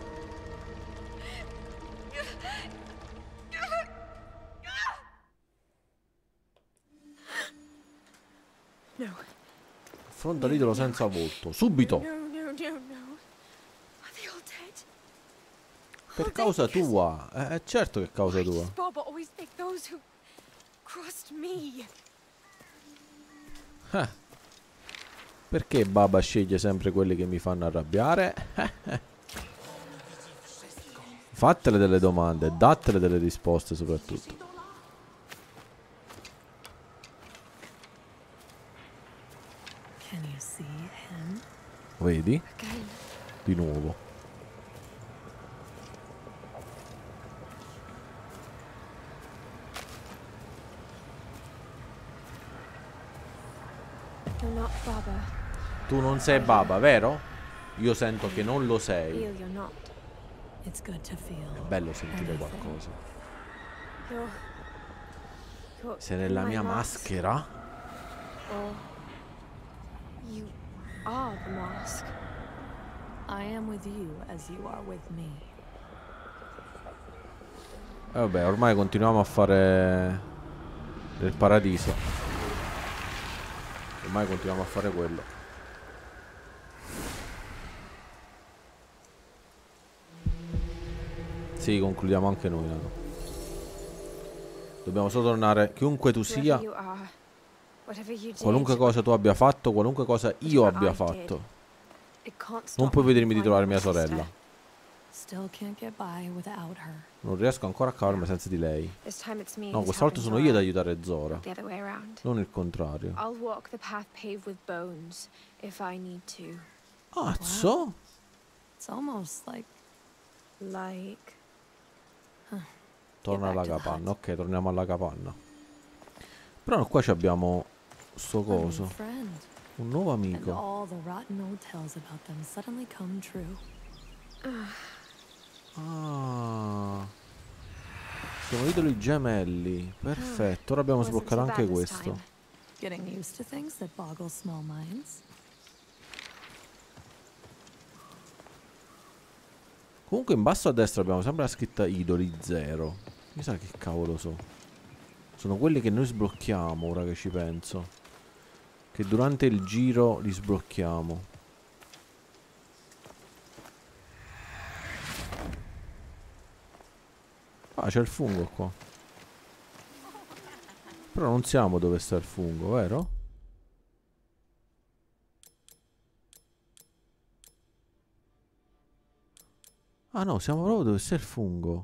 No. Affronta l'idolo senza volto. Subito. No, no, no, no. Are they all dead? Per causa tua. Eh, eh, certo che è causa tua. Baba always pick those who crossed me. Eh. Perché Baba sceglie sempre quelli che mi fanno arrabbiare? Fattele delle domande, dattele delle risposte soprattutto. Can you see him? Vedi? Again. Di nuovo. You're not Baba. Tu non sei Baba, vero? Io sento che non lo sei. Feel you're not. It's good to feel. È bello sentire qualcosa. You're... You're Sei nella in my mia mask. maschera? Or... You are the mask. I am with you as you are with me. E vabbè, ormai continuiamo a fare del paradiso. Ormai continuiamo a fare quello. Sì, concludiamo anche noi, Nano. Dobbiamo solo tornare. Chiunque tu sia, Whoever you are, whatever you did, qualunque cosa tu abbia fatto, qualunque cosa io what abbia I fatto, did, it can't non stop puoi me vedermi di from trovare mia finding my sorella. sister. Still can't get by without her. Non riesco ancora a cavarmi senza di lei. This time it's me No, who's questa volta helping sono io ad Zora, aiutare Zora, not the other way around. non il contrario. I'll walk the path paved with bones if I need to. Cazzo? It's almost like Like Torna alla capanna. Ok, torniamo alla capanna. Però qua ci abbiamo sto coso. Un nuovo amico. Ah, siamo idoli gemelli. Perfetto, ora abbiamo sbloccato anche questo. Comunque in basso a destra abbiamo sempre la scritta idoli zero. Mi sa che cavolo so. Sono quelli che noi sblocchiamo, ora che ci penso. Che durante il giro li sblocchiamo. Ah, c'è il fungo qua. Però non siamo dove sta il fungo, vero? Ah no, siamo proprio dove sta il fungo.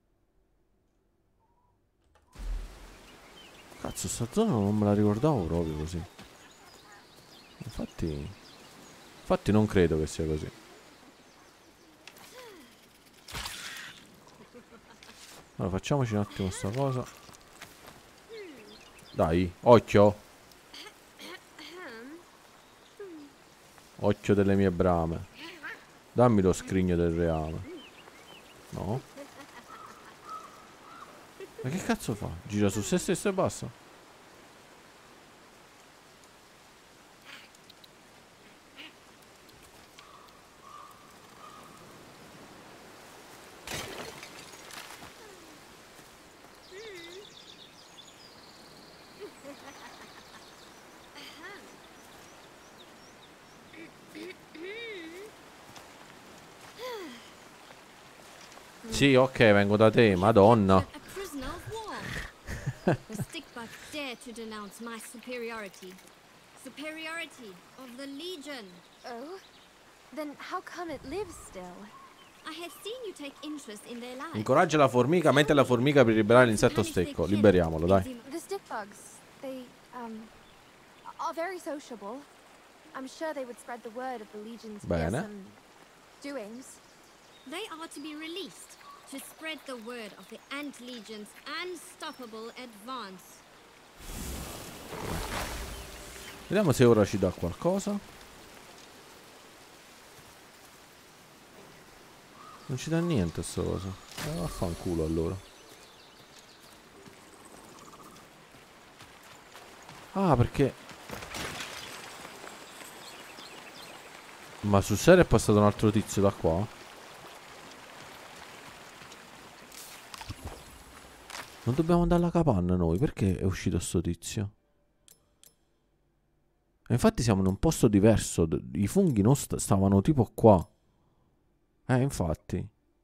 Cazzo, sta zona non me la ricordavo proprio così. Infatti... Infatti non credo che sia così. Allora facciamoci un attimo sta cosa. Dai, occhio. Occhio delle mie brame. Dammi lo scrigno del reame. No? Ma che cazzo fa? Gira su se stesso e basta? Sì, ok, vengo da te, madonna. The stickbugs dare to denounce my superiority. Superiority of the Legion. Oh? Then how come it lives still? I have seen you take interest in their lives. Incoraggia la formica, mette la formica per liberare l'insetto stecco. Liberiamolo, dai. The stickbugs, they, um, are very sociable. I'm sure they would spread the word of the Legion's fearsome doings. They are to be released to spread the word of the Ant Legion's unstoppable advance. Vediamo se ora ci dà qualcosa. Non ci dà niente sta cosa. Eh, vaffanculo allora. Ah, perché... Ma sul serio è passato un altro tizio da qua? Non dobbiamo andare alla capanna noi. Perché è uscito sto tizio? E infatti siamo in un posto diverso. I funghi non st stavano tipo qua. Eh, infatti.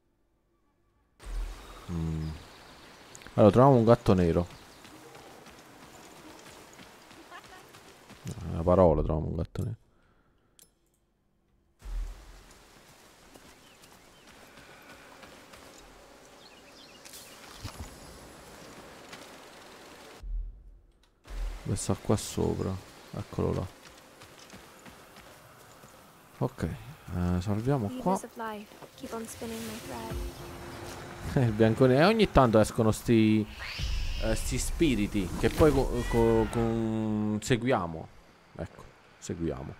Mm. Allora, troviamo un gatto nero. Una parola, troviamo un gatto nero. Dove sta qua sopra? Eccolo là. Ok, eh, salviamo qua. Il biancone. E ogni tanto escono sti eh, sti spiriti che poi co co con seguiamo. Ecco, seguiamo.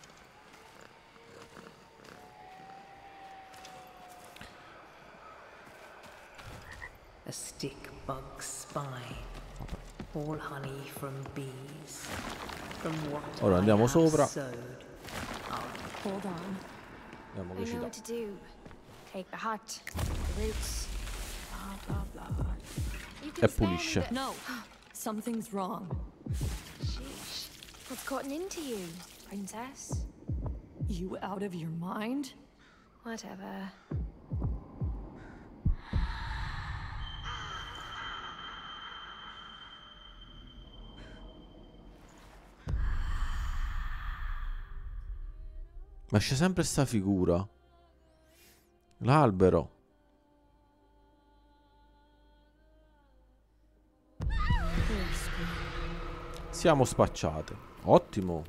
A stick bug spine. All honey from bees. From what Ora andiamo sopra. Hold on. Vediamo I che ci know dà. what to do. Take the hut, the roots, blah blah blah. You can E pulisce. No, something's wrong. Sheesh. What's gotten into you, princess? You out of your mind? Whatever. Ma c'è sempre sta figura. L'albero. Siamo spacciate. Ottimo.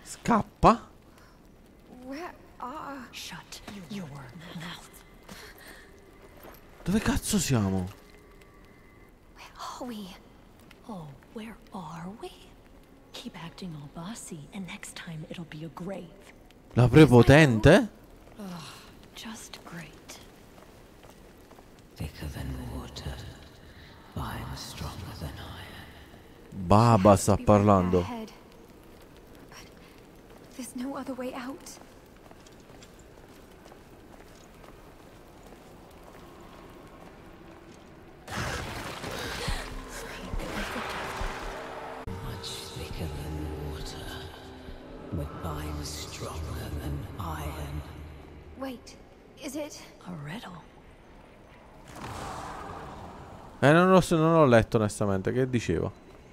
Scappa. Where are... Shut your mouth. Dove cazzo siamo? Where are we? Oh, where are we? Keep acting all bossy, and next time it'll be a grave. La prepotente? Ugh, just great. Thicker than water, fire stronger than iron. Baba sta parlando. There's no other way out. Much thicker than water, but fire stronger than iron. Wait, is it a riddle? Eh, non l'ho, non l'ho letto onestamente. Che diceva?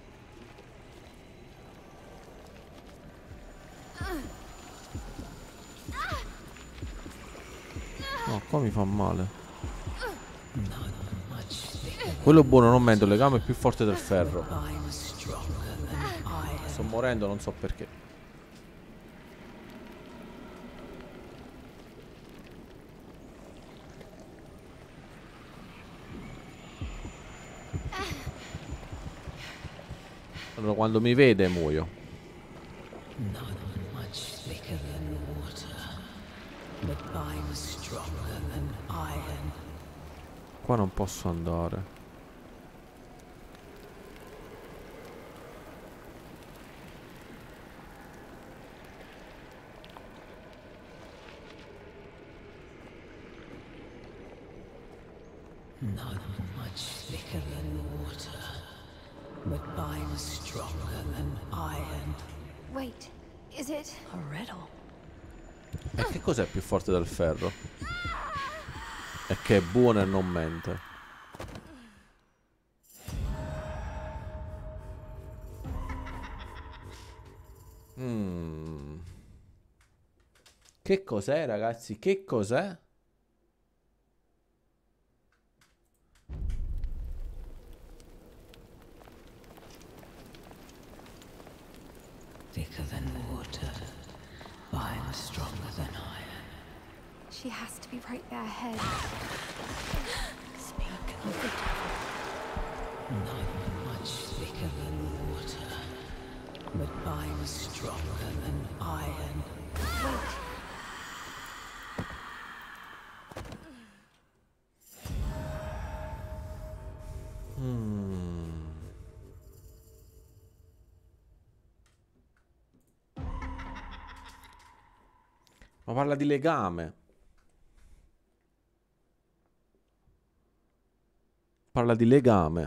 No, qua mi fa male. Quello buono non mente, il legame è più forte del ferro. Sto morendo, non so perché. Allora, quando mi vede muoio. Qua non posso andare. Not much thicker than water, but fire stronger than iron. Wait, is it a riddle? E che cos'è più forte del ferro? E che è buono e non mente. Mm. Che cos'è, ragazzi? Che cos'è? Thicker than water, fire stronger than iron. She has to be right there ahead. Speak of the devil. Not much thicker than water, but fire stronger than iron. Wait. Hmm. Ma parla di legame. Parla di legame.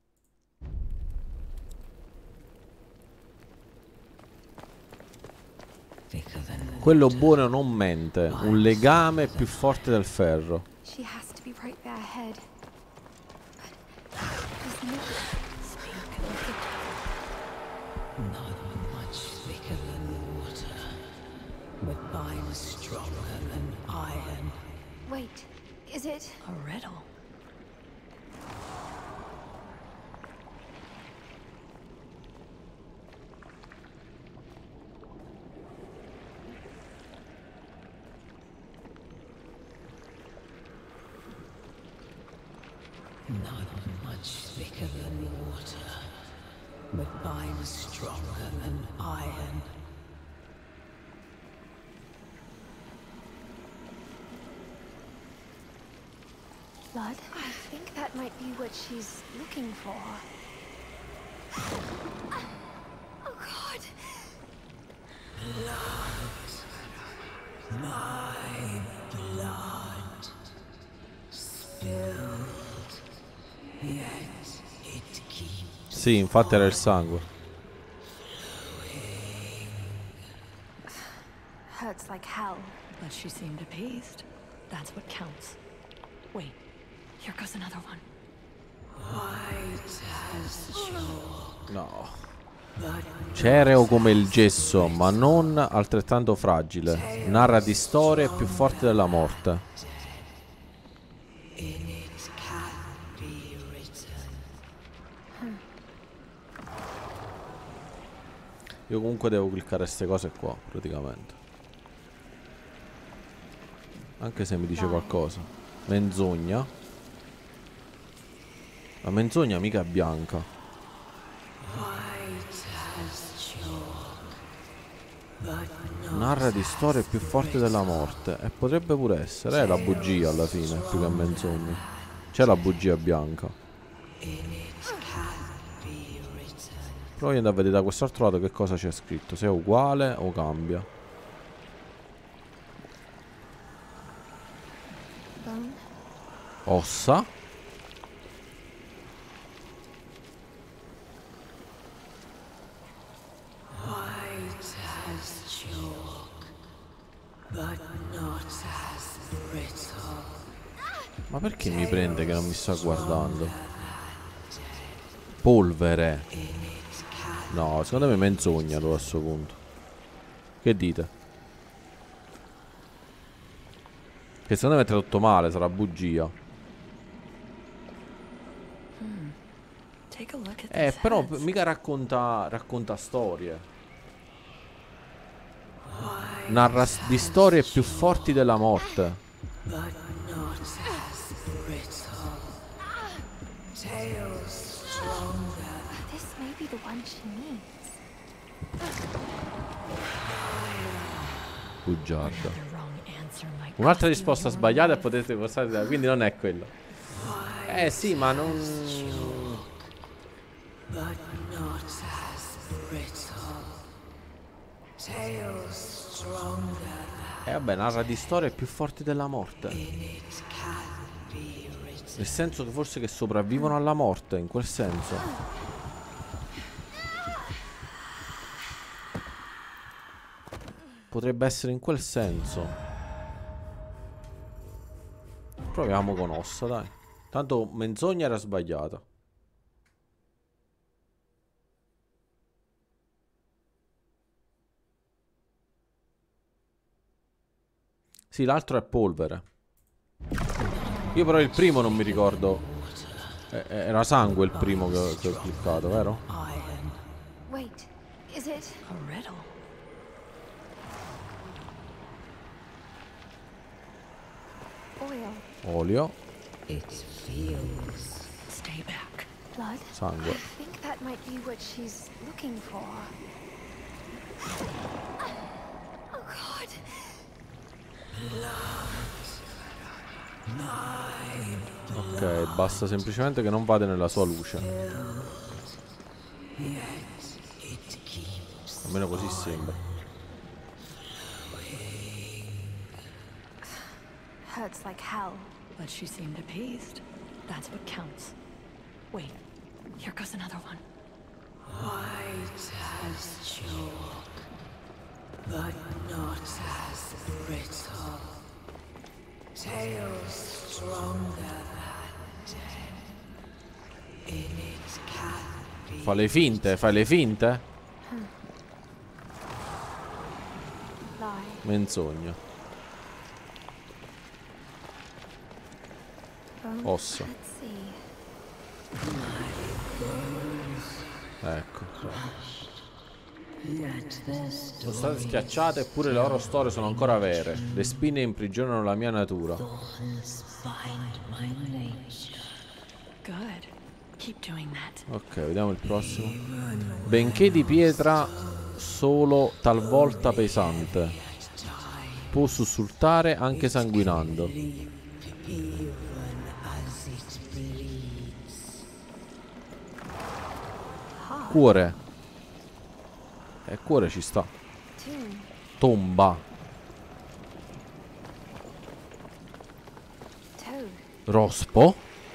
Quello buono non mente. Un legame più forte del ferro. She has to be right there ahead. There's no... Speak of the devil. Not much thicker than water, but fire stronger than iron. Wait, is it a riddle? Not much thicker than water, but fire stronger than iron. blood? I think that might be what she's looking for. Oh God! Blood. My blood. Spilled. Yet it keeps. Sì, infatti era il sangue. Hurts like hell. But she seemed appeased. That's what counts. Wait, here goes another one. White as chalk. No. Cereo come il gesso, ma non altrettanto fragile. Narra di storie più forti della morte. In it can be written. Io comunque devo cliccare queste cose qua, praticamente. Anche se mi dice qualcosa. Menzogna. La menzogna mica è bianca. Narra di storie più forti della morte. E potrebbe pure essere. È la bugia alla fine, più che menzogna. C'è la bugia bianca. Proviamo ad vedere da quest'altro lato che cosa c'è scritto. Se è uguale o cambia. Ossa. Ma perché mi prende che non mi sta guardando? Polvere. No, secondo me menzogna allora a questo punto. Che dite? Che secondo me è tradotto male, sarà bugia. Eh, però mica racconta, racconta storie. Narra di storie più forti della morte. Bugiarda. Un'altra risposta sbagliata e potete passare da... Quindi non è quello. Eh sì, ma non... Eh vabbè, narra di storie più forti della morte. Nel senso che forse che sopravvivono alla morte, in quel senso. Potrebbe essere in quel senso. Proviamo con ossa, dai. Tanto menzogna era sbagliata. Sì, l'altro è polvere. Io però il primo non mi ricordo. Eh, Era sangue il primo che, che ho cliccato, vero? Wait, is it a riddle? Oil. Olio. Stay back. Blood? Sangue. I think that might be what she's looking for. Oh God. Ok, basta semplicemente che non vada nella sua luce. Almeno così sembra. Hurts like hell. But she seemed appeased. That's what counts. Wait, here goes another one. White as chalk, but not as brittle. Tales stronger than dead. In it can be. Fa le finte, fai le finte? Menzogna. Ossa. Ecco. Sono state schiacciate eppure le loro storie sono ancora vere. Le spine imprigionano la mia natura. Good. Keep doing that. Ok, vediamo il prossimo. Benché di pietra, solo talvolta pesante. Può sussultare anche sanguinando. Cuore. E cuore ci sta. Tomba. Rospo.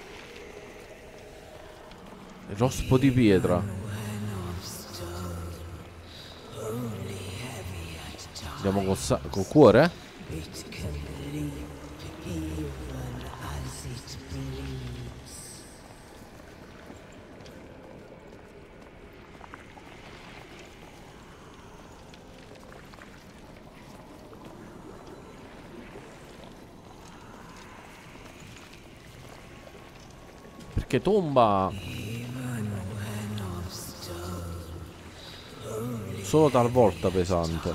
Rospo di pietra. Andiamo col, sa col cuore? Perché tomba solo talvolta pesante.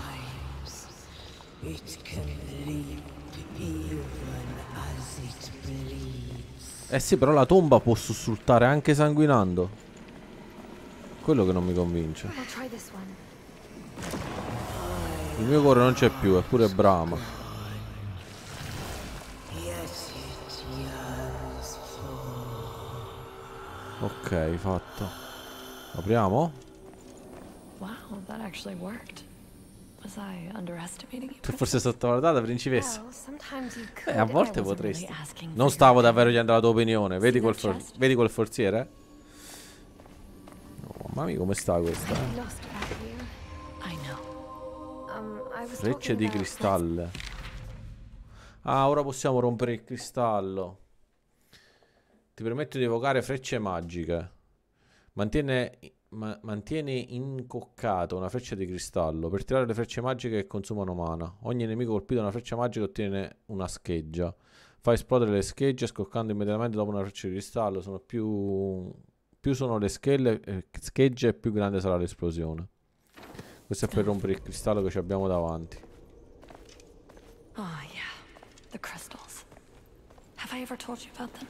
Eh sì, però la tomba può sussultare anche sanguinando. Quello che non mi convince. Il mio cuore non c'è più, eppure Brahma. Ok, fatto. Apriamo? Wow, that actually worked. Was I underestimating you? Tu forse sottovalutata, principessa. Well, sometimes you Eh, could. a I volte wasn't potresti. really asking Non for stavo your davvero opinion. chiedendo la tua opinione. Vedi See quel, that for- chest? vedi quel forziere? Oh, mamma mia, come sta questa? I Eh? lost track of you. I know. Um, I was Frecce talking di about- cristallo. Ah, ora possiamo rompere il cristallo. Ti permette di evocare frecce magiche. Mantiene, ma- mantiene incoccata una freccia di cristallo per tirare le frecce magiche che consumano mana. Ogni nemico colpito da una freccia magica ottiene una scheggia. Fa esplodere le schegge scoccando immediatamente dopo una freccia di cristallo. Sono più... Più sono le schelle, eh, schegge, più grande sarà l'esplosione. Questo è per rompere il cristallo che ci abbiamo davanti. Oh, yeah. The crystals. Have I ever told you about them?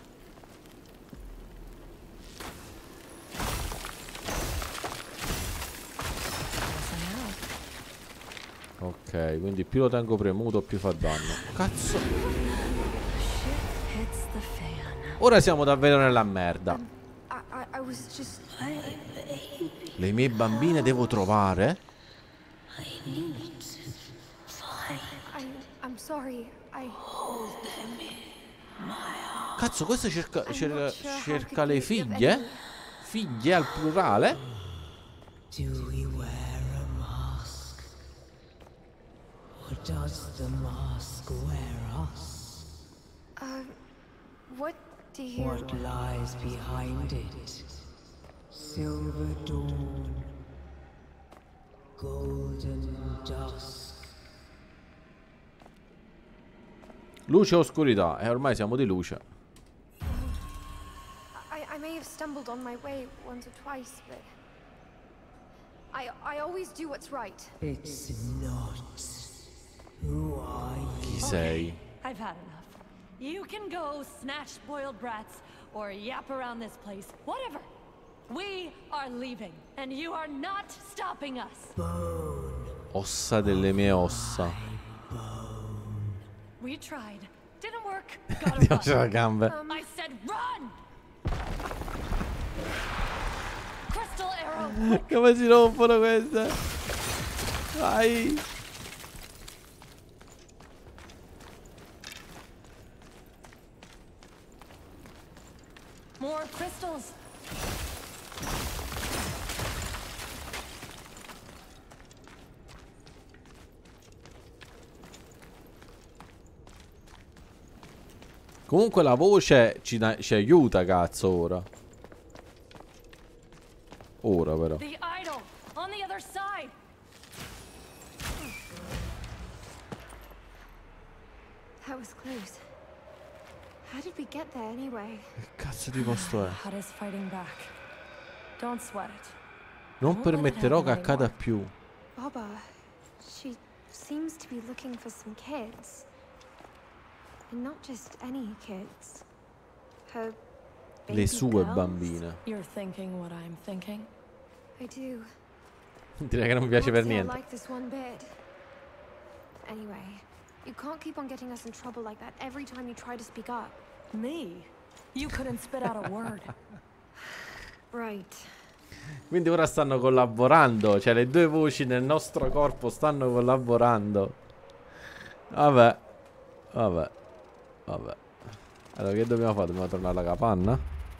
Yes, I have. Ok, quindi più lo tengo premuto più fa danno. Cazzo. Shit hits the fan. Ora siamo davvero nella merda. I, I, I was just. Le mie bambine devo trovare? I, I'm sorry. I. Cazzo, questo cerca, I'm cerca, not sure how cerca could le we give figlie? any- Figlie al plurale? Do we wear a mask? Or does the mask wear us? Uh, what do you. What lies behind it? Silver dawn, golden dusk. Luce o oscurità? E ormai siamo di luce. I, I may have stumbled on my way once or twice, but. I, I always do what's right. It's not. Who are you? Chi sei? I've had enough. You can go snatch spoiled brats or yap around this place. Whatever. We are leaving, and you are not stopping us. Ossa delle mie ossa. We tried. Didn't work. Gotta Diamoci run. le gambe. I said run! Crystal arrow. Come si rompono queste? Vai. More crystals. Comunque la voce ci, da- ci aiuta, cazzo, ora. Ora però. The idol on the other side. That was close. How did we get there anyway? Che cazzo di posto è? Hud is fighting back. Don't sweat it. Non permetterò che accada più. Baba, she seems to be looking for some kids. And not just any kids. Her baby Le sue girls. bambine. You're thinking what I'm thinking? I do. Direi che non mi piace per Can't say I niente. like this one bit. Anyway, you can't keep on getting us in trouble like that every time you try to speak up. Me? You couldn't spit out a word. Right. Quindi ora stanno collaborando. Cioè le due voci nel nostro corpo stanno collaborando. Vabbè. Vabbè. Vabbè. Allora che dobbiamo fare? Dobbiamo tornare alla capanna?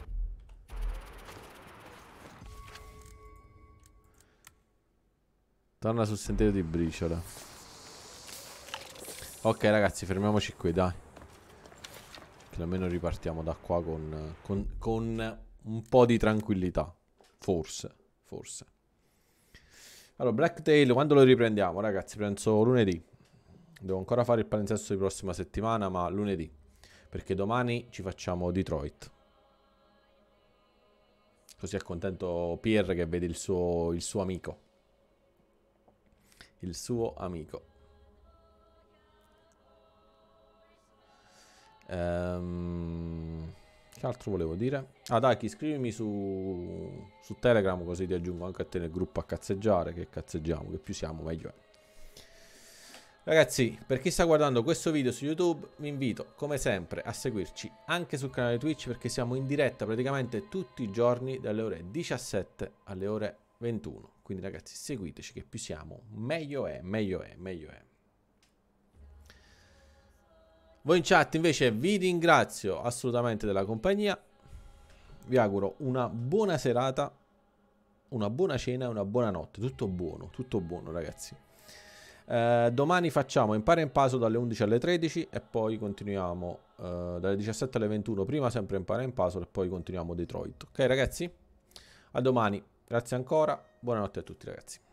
Torna sul sentiero di briciole. Ok ragazzi, fermiamoci qui, dai. Che almeno ripartiamo da qua con, con, con un po' di tranquillità. Forse, forse. Allora, Blacktail, quando lo riprendiamo, ragazzi? Penso lunedì. Devo ancora fare il palinsesto di prossima settimana, ma lunedì. Perché domani ci facciamo Detroit. Così è contento Pierre che vede il suo, il suo amico. il suo amico. Ehm, che altro volevo dire? Ah dai, iscrivimi su, su Telegram, così ti aggiungo anche a te nel gruppo a cazzeggiare, che cazzeggiamo, che più siamo meglio è. Ragazzi, per chi sta guardando questo video su YouTube, vi invito come sempre a seguirci anche sul canale Twitch, perché siamo in diretta praticamente tutti i giorni dalle ore diciassette alle ore ventuno. Quindi ragazzi, seguiteci, che più siamo meglio è, meglio è, meglio è. Voi in chat invece vi ringrazio assolutamente della compagnia. Vi auguro una buona serata, una buona cena e una buona notte. Tutto buono, tutto buono ragazzi. Eh, domani facciamo Empire and Puzzle dalle undici alle tredici e poi continuiamo eh, dalle diciassette alle ventuno. Prima sempre Empire and Puzzle e poi continuiamo Detroit. Ok ragazzi? A domani. Grazie ancora. Buonanotte a tutti ragazzi.